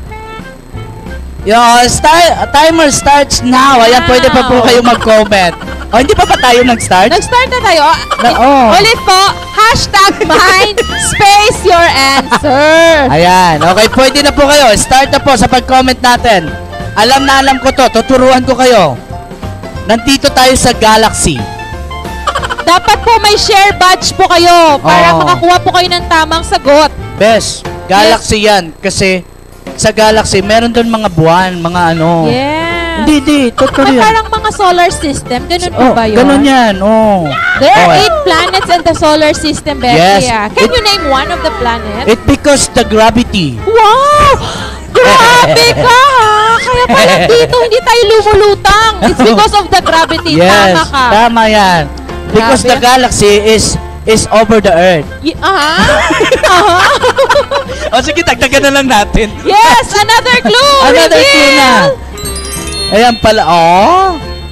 Yung start, timer starts now. Ayan, Wow. pwede pa po kayo mag-comment. Oh, hindi pa ba tayo nag-start? Nag-start na tayo. Ah, Na- oh. Ulit po, hashtag mine, space your answer. Ayan, okay, pwede na po kayo. Start na po sa pag-comment natin. Alam na alam ko to, tuturuan ko kayo. Nandito tayo sa Galaxy. Dapat po may share badge po kayo para Oo. makakuha po kayo ng tamang sagot. Bes, Galaxy yan. Kasi sa Galaxy, meron doon mga buwan, mga ano. Yes. Hindi, hindi. Totoo Ay, yan. parang mga solar system. Ganun po Oh, ba yun? ganun yan. Oh. There are Oh, eight planets in the solar system, Becky. Yes. ah. Can It- you name one of the planets? It because the gravity. Wow! Grabe ka, ha? Kaya pala dito hindi tayo lumulutang. It's because of the gravity. Yes, Tama ka. tama yan. Because Grabe. the galaxy is is over the earth. Y- Aha. Aha. O sige, tagdagan na lang natin. Yes, another clue. Another Reveal. clue na. Ayan pala. Oh.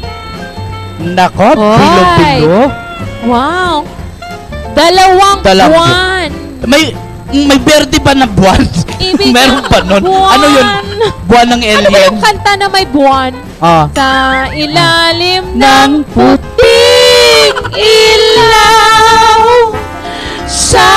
Nako, Oy. bilo-bilo. Wow. Dalawang Dalawang buwan. May may berde ba na buwan? Ibig Meron ng pa nun? buwan. Ano yun? Buwan ng Ano ba alien? yung kanta na may buwan? Ah. Sa ilalim ng Ng puting ilaw, sa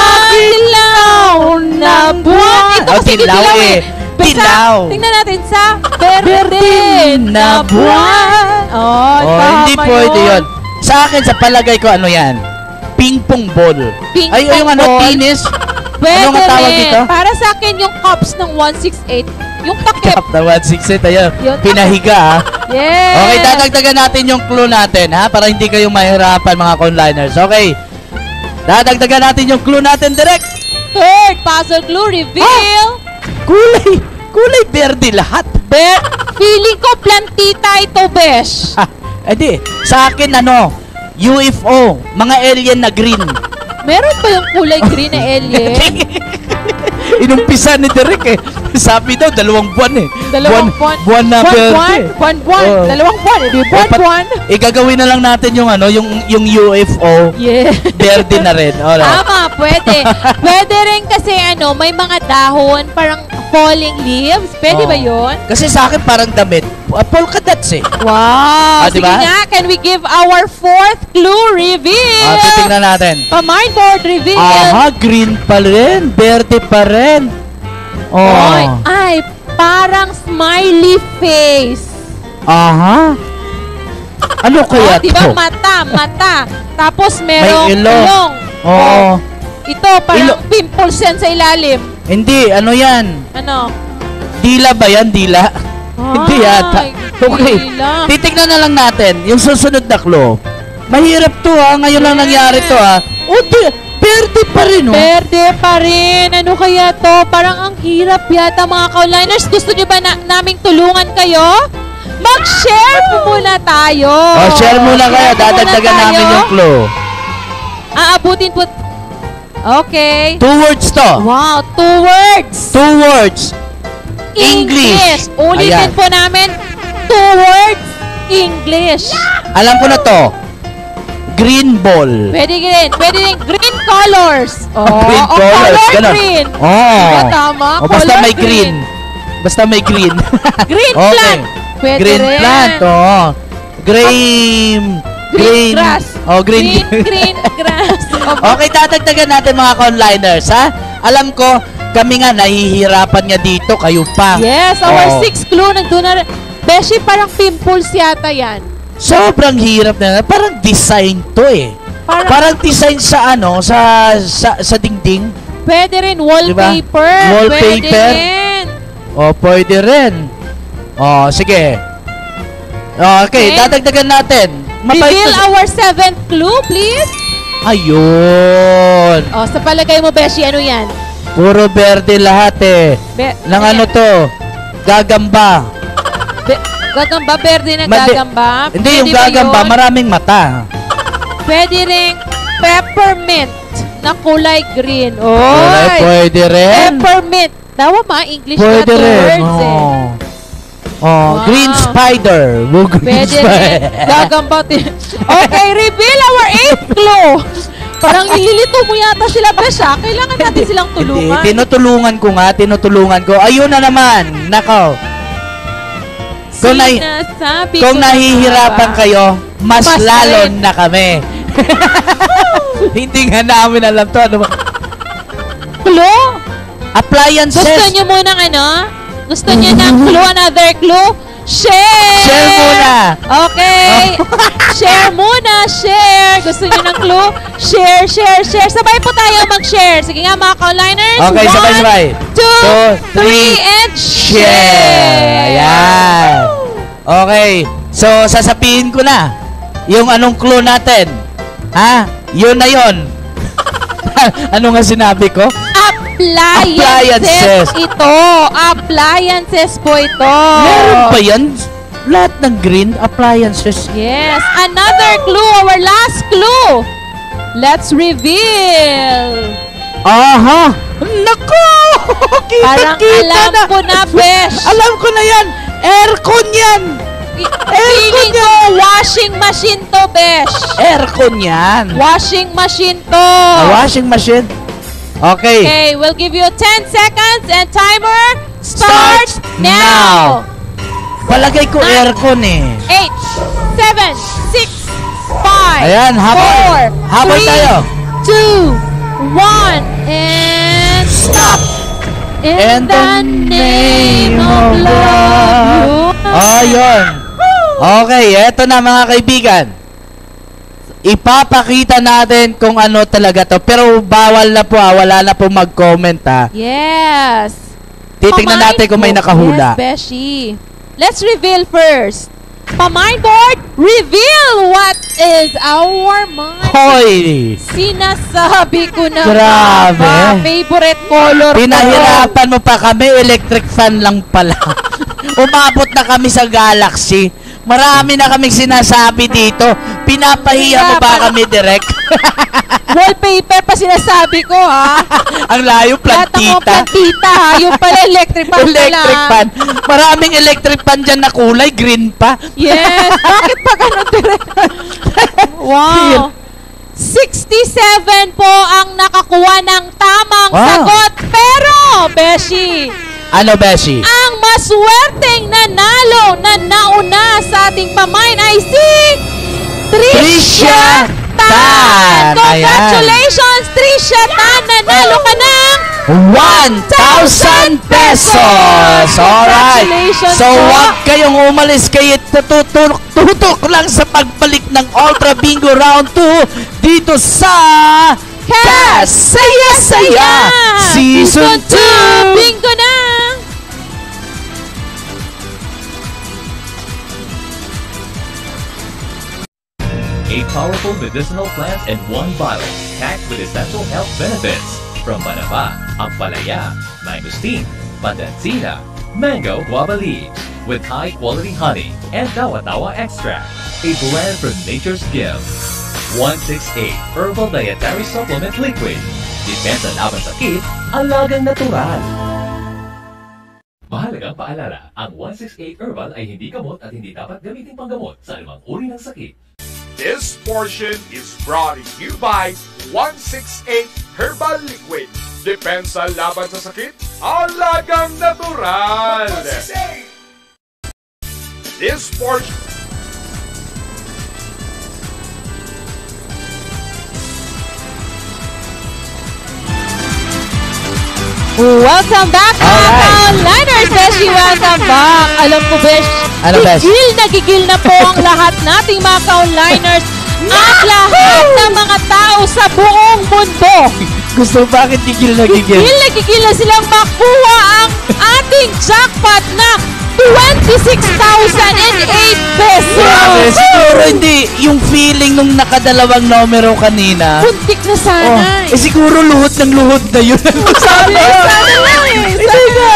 ilaw na buwan. Ito Oh, kasi tilaw dilaw eh. Basta, Tilaw. tingnan natin sa berde na buwan. Oh, Oh, tama hindi pwede yun. Sa akin, sa palagay ko, ano yan? Ping-pong ball. Ping Ay, pong yung ano, ball? tennis? Pwede Ano nga tawag rin. dito? Para sa akin, yung cups ng one sixty-eight, yung takip. Cup na one sixty-eight, ayun. Yun. Pinahiga, ha? Yes. Okay, dadagdagan natin yung clue natin, ha? Para hindi kayo mahirapan, mga conliners. Okay. Dadagdagan natin yung clue natin direct. Third puzzle clue reveal. Kulay. Kulay berde lahat. Be feeling ko plantita ito, Besh. Ha, edi, sa akin, ano, U F O, mga alien na green. Meron ba yung kulay green na alien? Inumpisa ni Derek eh. Sabi daw, dalawang buwan eh. Dalawang buwan. Buwan na buwan, berde. buwan, buwan, buwan. Oh. Dalawang buwan. Edi buwan, Dapat- buwan. Igagawin na lang natin yung ano, yung yung U F O. Yeah. Berde na rin. Alright. Tama, pwede. Pwede rin kasi ano, may mga dahon, parang falling leaves. Pwede ba Oo. yun? Kasi sa akin parang damit. Uh, polka dots eh. Wow! Ah, Sige diba? nga, can we give our fourth clue reveal? Ah, titingnan natin. Pa-mind board reveal. Aha, green pa rin. Berde pa rin. Oh. Oy, ay, parang smiley face. Aha. Ano kaya Oh, diba to? mata, mata. Tapos merong May ilong. ilong. Oo. Oh, ito, parang Ilo- pimples yan sa ilalim. Hindi, ano yan? Ano? Dila ba yan? Dila? Hindi yata. Ay, Okay. dila. Titignan na lang natin yung susunod na clue. Mahirap to ha. Ngayon lang Yes. nangyari to ha. O, di- berde pa rin oh. Berde pa rin. Ano kaya to? Parang ang hirap yata, mga ka-onliners. Gusto nyo ba na naming tulungan kayo? Mag-share po muna tayo. Oh, share muna kayo. Share po muna Dadagdagan tayo. namin yung clue. Aabutin po. Okay. Two words to. Wow, two words. Two words. English. Ulitin Ayan. po namin. Two words. English. Alam ko na to. Green ball. Pwede green. Pwede din green colors. Oh, Green o colors, color ganun. green. Oh. Diba tama? O basta Color may green. Basta may green. Green Okay. plant. Pwede Green rin. plant, oh. Green. Green grass. Oh, green. Green, green grass. Okay, dadagdagan natin mga conliners, ha? Alam ko, kami nga nahihirapan nga dito, kayo pa. Yes, our Oh. sixth clue. Nandun na rin. Beshi, parang pimples yata yan. Sobrang hirap na. Parang design to eh. Parang, Parang design sa ano, sa sa, sa dingding. pwede rin wallpaper. Wallpaper? Pwede rin. O, pwede rin. O, sige. Okay, Okay. dadagdagan natin. Mapait Reveal na- our seventh clue, please. Ayun. O, sa palagay mo, Beshi, ano yan? Puro verde lahat eh. Be Nang ano yan? to? Gagamba. Be gagamba, verde na Madi- gagamba. Hindi, Pwede yung ba gagamba, yun? maraming mata. Pwede rin peppermint na kulay green. Kulay, Oy! pwede rin. Peppermint. Tawa ma, English na Pwede two rin. words eh. Oh. Oh, Wow. green spider. Oh, green Pwede rin. spider. Gagamba. din. Okay, reveal our eighth clue. Parang nililito mo yata sila, Besh, ha? Kailangan natin silang tulungan. Hindi, tinutulungan ko nga, tinutulungan ko. Ayun na naman. Nako. Kung, nahi- Sinasabi kung ko na nahihirapan nga ba? kayo, mas, Mas lalo rin. na kami. Hindi nga namin alam to. Ano ba? Clue? Appliances. Gusto nyo munang ano? Gusto nyo ng clue? Another clue? Share! Share muna. Okay. Share muna. Share. Gusto nyo ng clue? Share, share, share. Sabay po tayo mag-share. Sige nga mga ka-liners. Okay, One, sabay-sabay. two, Two, three, three, and Share. share. Ayan. Okay. So, sasabihin ko na yung anong clue natin. Ha? Yun na yun. Ano nga sinabi ko? Appliances. Appliances. Ito. Appliances po ito. Meron ba yan? Lahat ng green appliances. Yes. Another clue. Our last clue. Let's reveal. Aha! Nako! Parang Kita-kita alam na. ko na, Besh. Alam ko na yan! Aircon yan! Feeling ko washing machine to, Besh. Aircon yan! Washing machine to. A washing machine? Okay. Okay, we'll give you ten seconds and timer starts Starts now. Palagay ko Nine. aircon eh. eight, seven, six, five, Ayan, habol. four, Habol three, tayo. two, one, and stop. In, In the name of love. Oh, yun. Okay, eto na mga kaibigan. Ipapakita natin kung ano talaga to. Pero bawal na po ha. Wala na po mag-comment ha. Yes. Titingnan natin kung may nakahula. Yes, Beshi. Let's reveal first. Pamind board, reveal what is our mind. Hoy! Sinasabi ko na Grabe. nga ba, favorite color ko. Pinahirapan mo pa kami. Electric fan lang pala. Umabot na kami sa galaxy. Marami na kaming sinasabi dito. Pinapahiya mo ba kami direct? Wallpaper pa sinasabi ko, ha? Ang layo, Lahat ng mga plantita. plantita, ha? Yung pala electric fan Electric pala. fan. Maraming electric fan dyan na kulay. Green pa. Yes. Bakit pa ganun direct? Wow. sixty-seven po ang nakakuha ng tamang Wow. sagot. Pero, Beshi, Ano, Beshi? ang maswerteng nanalo na nauna sa ating pamain ay si Trisha Trisha Tan. Tan. Congratulations, Trisha Tan. Nanalo ka ng one thousand pesos! Alright. Congratulations So, po. wag kayong umalis kayo. Tututok, tutok lang sa pagbalik ng Ultra Bingo Round two dito sa Kasaya Saya Season two! Bingo na! A powerful medicinal plant in one bottle, packed with essential health benefits. From Manaba, Ampalaya, Mangosteen, Pandansina, Mango Guava leaves, with high-quality honey and Tawa-Tawa extract. A blend from nature's gift. one sixty-eight Herbal Dietary Supplement Liquid. Depensa laban sa sakit, alagang natural. Mahalagang paalala, ang one sixty-eight Herbal ay hindi gamot at hindi dapat gamitin panggamot sa anumang uri ng sakit. This portion is brought to you by one sixty-eight Herbal Liquid. Depensa laban sa sakit, alagang natural. This portion Welcome back, mga liners! Beshi, welcome back! Alam ko, Besh, Ano, Besh? gigil na gigil na po ang lahat nating mga ka-liners at lahat ng mga tao sa buong mundo. Gusto, bakit gigil na gigil? Gigil na gigil na silang makuha ang ating jackpot na twenty-six thousand eight pesos! Grabe, siguro hindi yung feeling nung nakadalawang numero kanina. Puntik na sana. Oh, eh siguro luhod ng luhod na yun. Sabi na sana lang eh. Sana.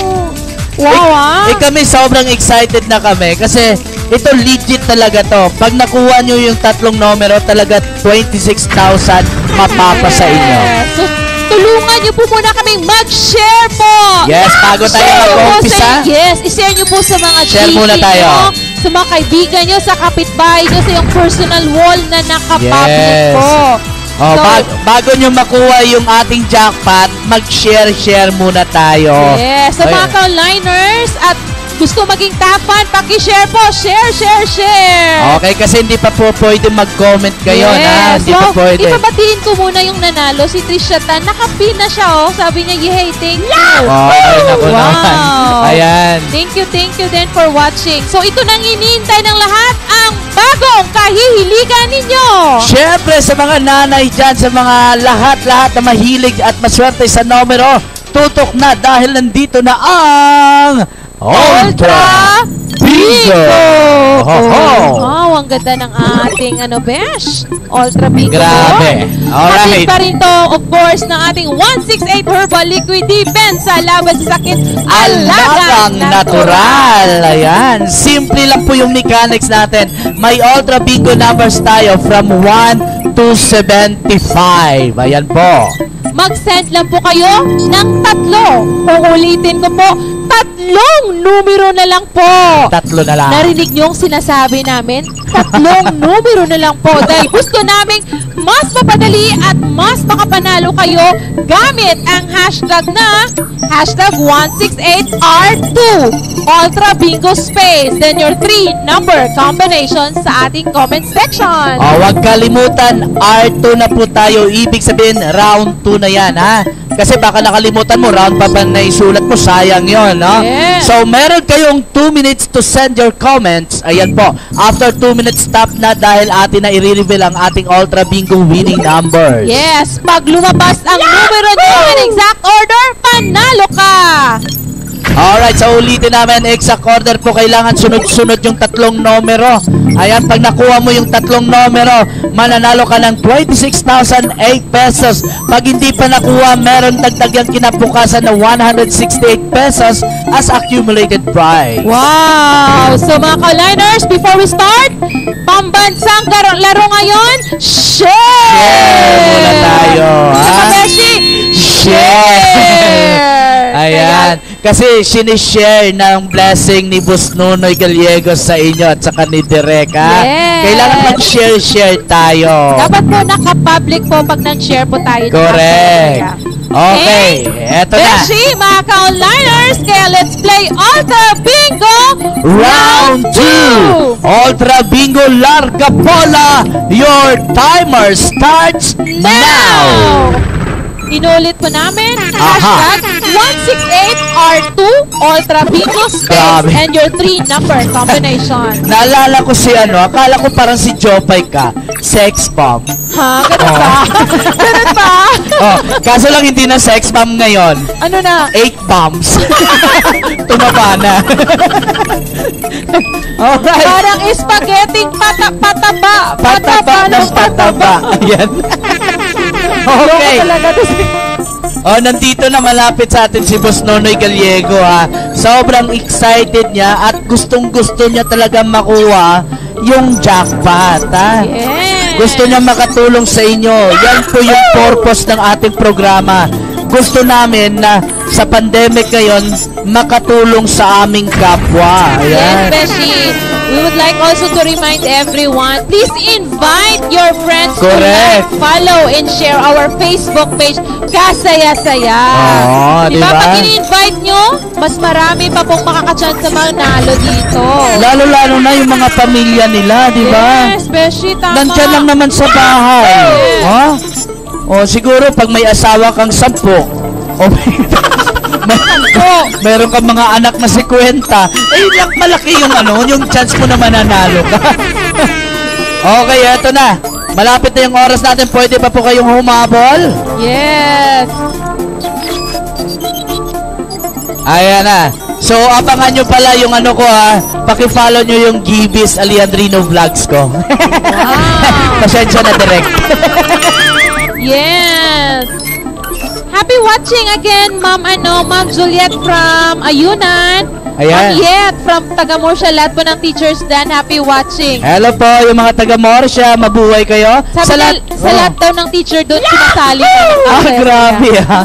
Wow, ah. Eh kami sobrang excited na kami kasi ito legit talaga to. Pag nakuha nyo yung tatlong numero, talaga twenty-six thousand mapapa sa inyo. So, tulungan nyo po muna kaming mag-share po. Yes, bago tayo mag-umpisa. Yes, i-share nyo po sa mga Share G C muna tayo. nyo, sa mga kaibigan nyo, sa kapitbahay nyo, sa yung personal wall na nakapublic Yes. po. Oh, So, bag- bago nyo makuha yung ating jackpot, mag-share-share muna tayo. yes, sa mga Ayun. ka-liners at gusto maging top fan, paki-share po. Share, share, share. Okay, kasi hindi pa po pwede mag-comment kayo, Yes. ha? Hindi So, pa pwede. ipabatiin ko muna yung nanalo, si Trisha Tan. Nakapin na siya, oh. Sabi niya, yay, thank you. Okay, naku Wow. naman. Ayan. Thank you, thank you din for watching. So, ito nang iniintay ng lahat, ang bagong kahihiligan ninyo. Siyempre, sa mga nanay dyan, sa mga lahat-lahat na mahilig at maswerte sa numero, tutok na dahil nandito na ang Ultra Bingo! Ho, ho. Wow, ang ganda ng ating ano, besh. Ultra Bingo. Grabe. Hatid Alright. pa rin to, of course, ng ating one sixty-eight Herbal Liquid Depensa laban sa sakit. Alagang natural. Ayan. Simple lang po yung mechanics natin. May Ultra Bingo numbers tayo from one to seventy-five. Ayan po. Mag-send lang po kayo ng tatlo. Uulitin ko po, tatlong numero na lang po. Tatlo na lang. Narinig niyo yung sinasabi namin? Tatlong numero na lang po. Dahil gusto namin mas mapadali at mas makapanalo kayo gamit ang hashtag na hashtag one sixty-eight R two Ultra Bingo Space. Then your three number combinations sa ating comment section. Oh, wag kalimutan, R two na po tayo. Ibig sabihin, round two na yan, ha? Kasi baka nakalimutan mo, round pa ba na isulat mo, sayang yon, no? Yes. So, meron kayong two minutes to send your comments. Ayan po. After two minutes, stop na dahil atin na i-reveal ang ating Ultra Bingo winning numbers. Yes, pag lumabas ang numero nyo in exact order, panalo ka! Alright, so ulitin namin, exact order po, kailangan sunod-sunod yung tatlong numero. Ayan, pag nakuha mo yung tatlong numero, mananalo ka ng twenty-six thousand eight pesos. Pag hindi pa nakuha, meron dagdag yung kinabukasan na one hundred sixty-eight pesos as accumulated prize. Wow! So mga ka-liners, before we start, pambansang laro, laro ngayon, share! Share muna tayo, Mga ha? kabeshi, Share! Ayan. Kasi sinishare ng blessing ni Boss Nonoy Gallegos sa inyo at saka ni Direk, ha? Yes. Kailangan mag-share-share tayo. Dapat po naka-public po pag nag-share po tayo. Correct. Okay, eto na. Beshi, mga ka-liners, kaya let's play Ultra Bingo Round two! Ultra Bingo Larga Bola! Your timer starts now! now! Inulit po namin, hashtag one sixty-eight R two Ultra Bingo Space Grabe. and your three number combination. Naalala ko si ano, akala ko parang si Jopay ka, sex bomb. Ha? Ganun ba? Ganun ba? Oh, kaso lang hindi na sex bomb ngayon. Ano na? Eight bombs. Tumaba na. Alright. Parang spaghetti pata pataba. Pataba ng pataba. Ayan. Okay. Oh, nandito na malapit sa atin si Boss Nonoy Gallego, ha. Sobrang excited niya at gustong-gusto niya talaga makuha yung jackpot, ha. Yes. Gusto niya makatulong sa inyo. Yan po yung purpose ng ating programa. Gusto namin na sa pandemic ngayon, makatulong sa aming kapwa. Ayan. Yes, Beshi. We would like also to remind everyone, please invite your friends Correct. to like, follow, and share our Facebook page, Kasaya-saya. Oo, diba? diba? Pag in-invite nyo, mas marami pa pong makakachance sa manalo dito. Lalo-lalo na yung mga pamilya nila, di ba? Yes, Beshi, tama. Nandyan lang naman sa bahay. Yes. Oh? O siguro pag may asawa kang sampu, o may, may, meron kang mga anak na si Kwenta, eh lang malaki yung ano, yung chance mo na mananalo ka. Okay, eto na. Malapit na yung oras natin. Pwede pa po kayong humabol? Yes. Ayan na. So, abangan nyo pala yung ano ko ha. Paki-follow nyo yung Gibis Aliandrino Vlogs ko. Wow. Pasensya na direct. Yes. Happy watching again, Ma'am ano, Ma'am Juliet from Ayunan. Ayan. Ma'am Yet from Tagamorsia. Lahat po ng teachers dan, happy watching. Hello po, yung mga taga-Morsha. Mabuhay kayo. Sabi sa na, lahat, sa oh. lahat daw ng teacher doon, sinasali na. Ah, grabe ha.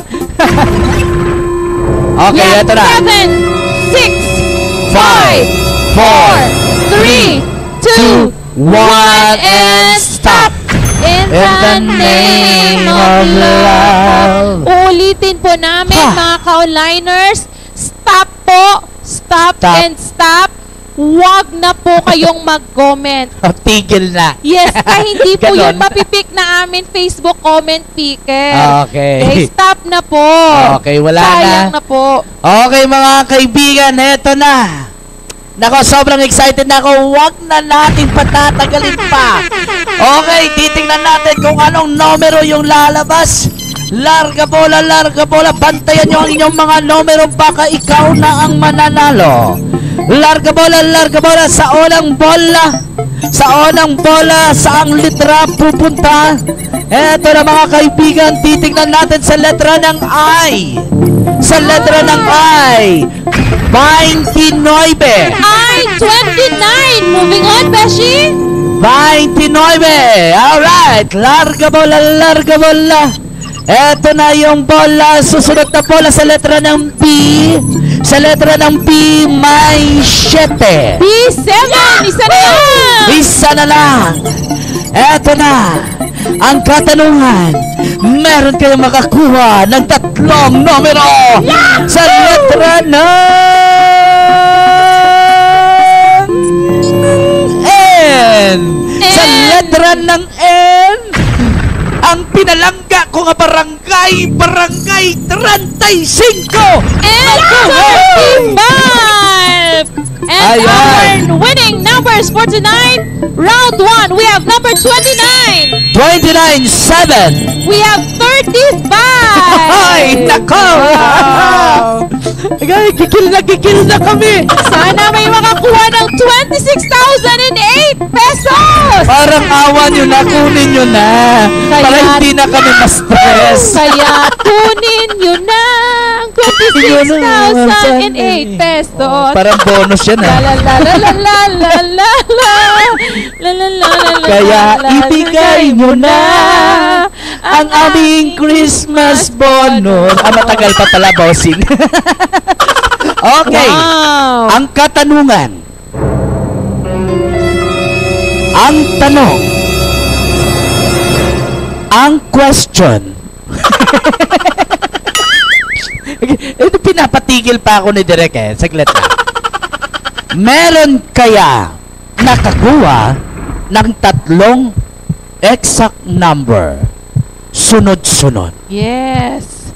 Okay, Yeah, eto na. seven, six, five, four, three, two, one, and stop. In the name of love. Uulitin po namin, Ha. mga ka-onliners, stop po, stop, Stop. and stop. Huwag na po kayong mag-comment. Oh, tigil na. Yes, ay hindi po Ganon. yun mapipick na amin Facebook comment picker. Okay. Okay, stop na po. Okay, wala na. Sayang na po. Okay, mga kaibigan, eto na. Nako, sobrang excited na ako. Huwag na natin patatagalin pa. Okay, titingnan natin kung anong numero yung lalabas. Larga bola, larga bola. Bantayan nyo ang inyong mga numero. Baka ikaw na ang mananalo. Larga bola, larga bola. Sa unang bola. Sa unang bola, saang litra pupunta? Eto na mga kaibigan, titingnan natin sa letra ng I. Sa letra ng I. twenty-nine. I twenty-nine. Moving on, Beshi. twenty-nine. Alright. Larga bola, larga bola. Eto na yung bola. Susunod na bola sa letra ng B. Sa letra ng B, may siyete. B seven. Isa na lang. Isa na lang. Eto na. Ang katanungan, meron kayong makakuha ng tatlong numero sa letra ng N. Sa letra ng N, ang pinalangga ko nga barangay, barangay thirty-five. And thirty-five. And Ayan. our winning numbers for tonight, round one, we have number twenty-nine. twenty-nine, seven. We have thirty-five. Ay, nako! Wow! Ay, kikil na kikil na kami! Sana may makakuha ng twenty-six thousand eight pesos. Parang awa nyo na, kunin nyo na. Kaya- Para hindi na kami ma-stress. Kaya kunin nyo na ang twenty-six thousand eight pesos. Parang bonus yan La ha. la la la la la la la la la la la. Kaya ibigay mo na ang aming Christmas bonus. Ah, matagal pa pala, bossing. Okay. Wow. Ang katanungan. Ang tanong. Ang question. Ito, pinapatigil pa ako ni Direk eh. Saglit na. Meron kaya nakakuha ng tatlong exact number sunod-sunod? Yes.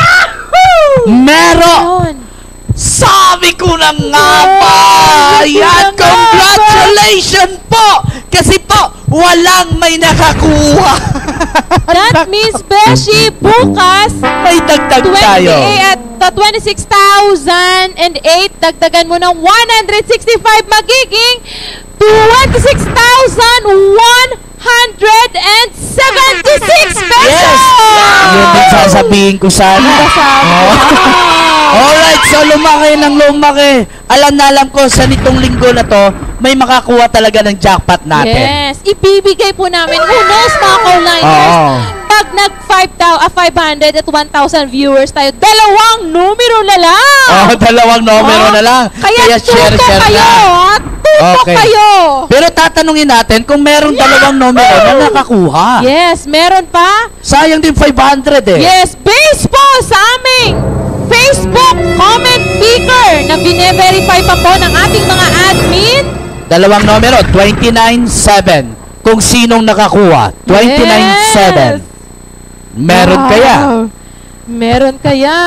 Meron! Yun. Sabi ko na nga ba! Sabi ko na Yan, nga congratulations po! Kasi po, walang may nakakuha. That means, Beshi, bukas, May dagdag tayo. twenty at the twenty-six thousand eight, dagdagan mo ng one hundred sixty-five, magiging twenty-six thousand one hundred seventy-six pesos! Yes! Yun din sasabihin ko sana. Oh. Alright, so lumaki ng lumaki. Alam na alam ko sa nitong linggo na to, may makakuha talaga ng jackpot natin. Yes. Ibibigay po namin. Who knows, mga ka-onliners? Oo. Pag nag five hundred at one thousand viewers tayo, dalawang numero na lang. Oh, dalawang numero Oh, na lang. Kaya, Kaya share, tuto share kayo. na. At tuto Okay. kayo. Pero tatanungin natin kung merong dalawang numero na nakakuha. Yes, meron pa. Sayang din five hundred eh. Yes, based po sa aming Facebook comment picker na bine-verify pa po ng ating mga admin. Dalawang numero, twenty-nine seven. Kung sinong nakakuha, twenty-nine seven. Yes. Meron Wow. kaya? Meron kaya.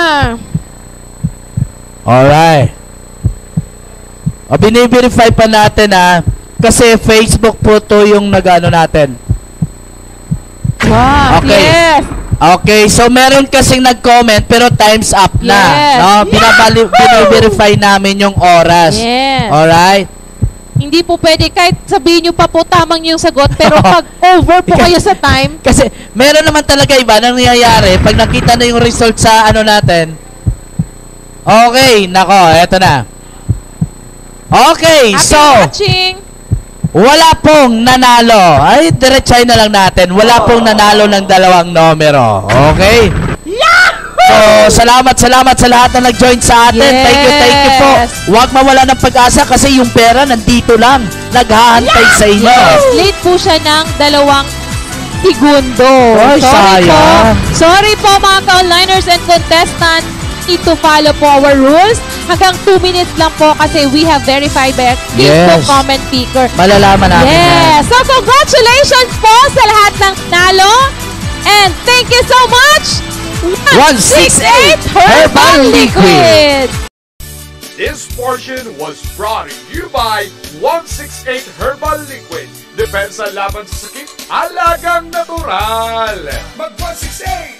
Alright. O, bine-verify pa natin ha. Kasi Facebook po to yung nag-ano natin. Wow, Okay. yes. Okay, so meron kasing nag-comment pero time's up na. Yes. No? Binabali, bine-verify namin yung oras. Yes. Alright? Hindi po pwede, kahit sabihin nyo pa po tamang yung sagot, pero pag over po kayo sa time, Kasi meron naman talaga iba na nangyayari pag nakita na yung result sa ano natin. Okay, nako, eto na. Okay, happy so watching. wala pong nanalo. Ay, diretsahin na lang natin. Wala pong nanalo ng dalawang numero. Okay? So, salamat, salamat sa lahat na nag-join sa atin. Yes. Thank you, thank you po. Huwag mawala ng pag-asa kasi yung pera nandito lang. Naghahantay sa inyo. Yes, late po siya ng dalawang segundo. Ay, Sorry po. sayang. Sorry po mga ka-onliners and contestants. Need to follow po our rules. Hanggang two minutes lang po kasi we have verified by Facebook Yes. comment picker. Malalaman natin yan. Yes. So, congratulations po sa lahat ng nalo. And thank you so much. one sixty-eight Herbal Liquid. This portion was brought to you by one sixty-eight Herbal Liquid. Depensa laban sa sakit, alagang natural. Mag one sixty-eight!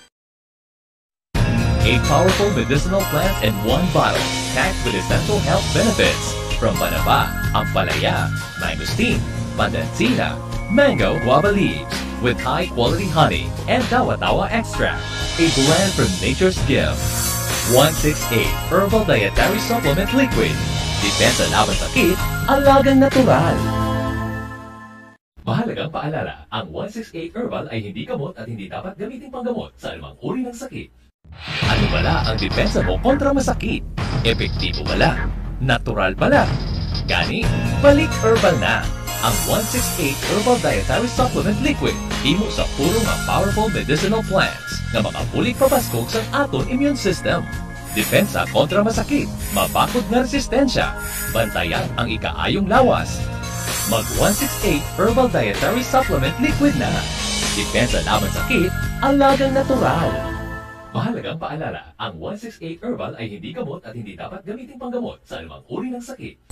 A powerful medicinal plant in one bottle, packed with essential health benefits. From Banaba, Ampalaya, Mangosteen, Pandansina, Mango Guava Leaves, with high-quality honey and Tawa-Tawa extract. A blend from nature's gift. one sixty-eight Herbal Dietary Supplement Liquid. Depensa laban sa sakit, alagang natural. Mahalagang paalala, ang one sixty-eight Herbal ay hindi gamot at hindi dapat gamitin panggamot sa anumang uri ng sakit. Ano pala ang depensa mo kontra masakit? Epektibo pala? Natural pala? Gani, balik Herbal na! Ang one sixty-eight Herbal Dietary Supplement Liquid himo sa puro nga powerful medicinal plants nga makapulik pabaskog sa aton immune system. Depensa kontra masakit, mabakod nga resistensya, bantayan ang ikaayong lawas. Mag one sixty-eight Herbal Dietary Supplement Liquid na. Depensa laban sakit, alagang natural. Mahalagang paalala, ang one sixty-eight Herbal ay hindi gamot at hindi dapat gamitin panggamot sa anumang uri ng sakit.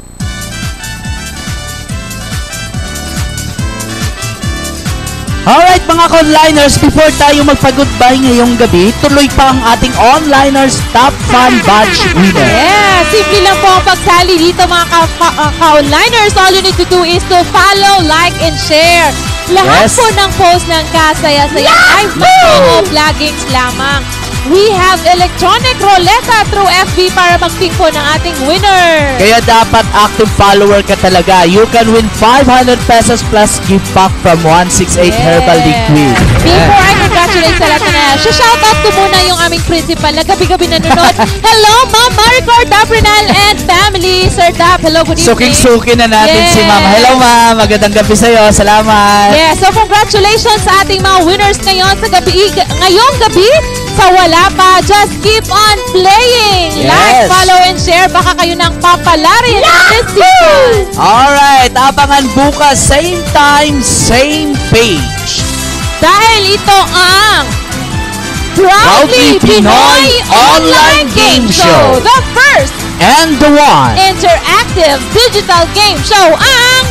Alright mga onliners, before tayo magpa-goodbye ngayong gabi, tuloy pa ang ating onliners Top Fun Badge winner. Yeah, simple lang po ang pagsali dito mga ka-onliners. All you need to do is to follow, like, and share. Lahat Yes. po ng post ng kasaya-saya ay mga vloggings lamang. We have electronic roulette through F B para mag-pick po ng ating winner. Kaya dapat active follower ka talaga. You can win five hundred pesos plus gift pack from one sixty-eight Herbal Liquid. Before I congratulate sa lahat na shoutout ko muna yung aming principal na gabi-gabi nanonood. Hello, Ma'am Maricor Dabrinal and family. Sir Dap, hello, good evening. Suking-suki na natin Yes. si Ma'am. Hello Ma'am, magandang gabi sa'yo. Salamat. Yeah, so congratulations sa ating mga winners ngayon sa gabi, ngayong gabi. Sa wala pa, just keep on playing. Yes. Like, follow, and share. Baka kayo nang papalari ng this season. Alright, abangan bukas, same time, same page. Dahil ito ang Proudly Pinoy Online Game Show. The first And the one. interactive digital game show ang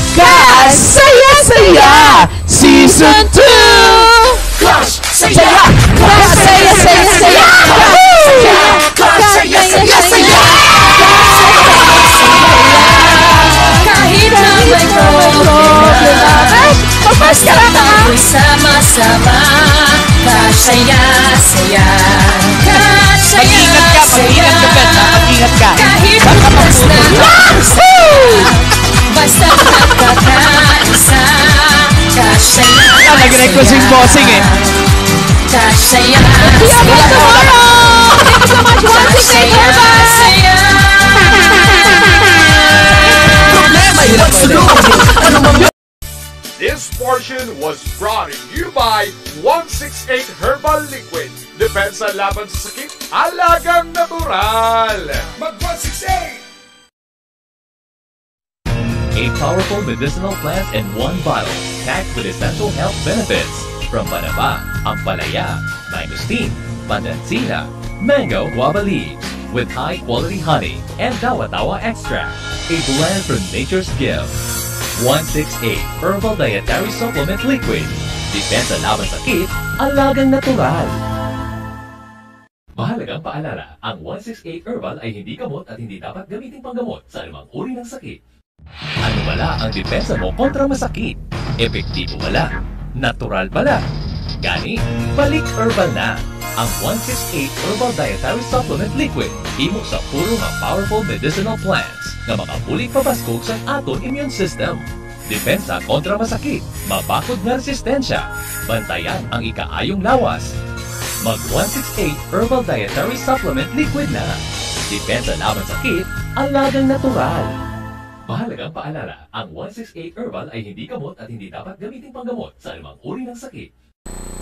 Kasaya-saya Season two! Crush, say Saya! yeah. Kasaya, saya, saya! Crush, say yeah, say yeah, say yeah. Kahit na may problema, Basta tayo'y sama-sama. Kasaya-saya. Mag-ingat ka, mag-ingat ka, Bet, ha? Mag-ingat ka. Kahit bukas na tapos na. nag-request yung bossing eh. Kasaya, See you again tomorrow! Thank you so much, one six eight Herbal! problema yung solusyon. Ano mang This portion was brought to you by one six eight Herbal Liquid. Depensa laban sa sakit, alagang natural. Mag one six eight! A powerful medicinal plant in one bottle, packed with essential health benefits. From Banaba, Ampalaya, Mangosteen, Pandansina, Mango Guava Leaves, with high-quality honey and Tawa-Tawa extract. A blend from nature's gift. one six eight Herbal Dietary Supplement Liquid. Depensa laban sa sakit, alagang natural. Mahalagang paalala, ang one six eight Herbal ay hindi gamot at hindi dapat gamitin panggamot sa anumang uri ng sakit. Ano pala ang depensa mo kontra masakit? Epektibo wala. Natural pala. Gani, balik Herbal na. Ang one six eight Herbal Dietary Supplement Liquid. Himo sa puro nga powerful medicinal plants na makabulig pabaskog sa aton immune system. Depensa kontra masakit. Mabakod nga resistensya. Bantayan ang ikaayong lawas. Mag one six eight Herbal Dietary Supplement Liquid na. Depensa laban sakit, alagang natural. Mahalagang paalala, ang one six eight Herbal ay hindi gamot at hindi dapat gamitin panggamot sa anumang uri ng sakit.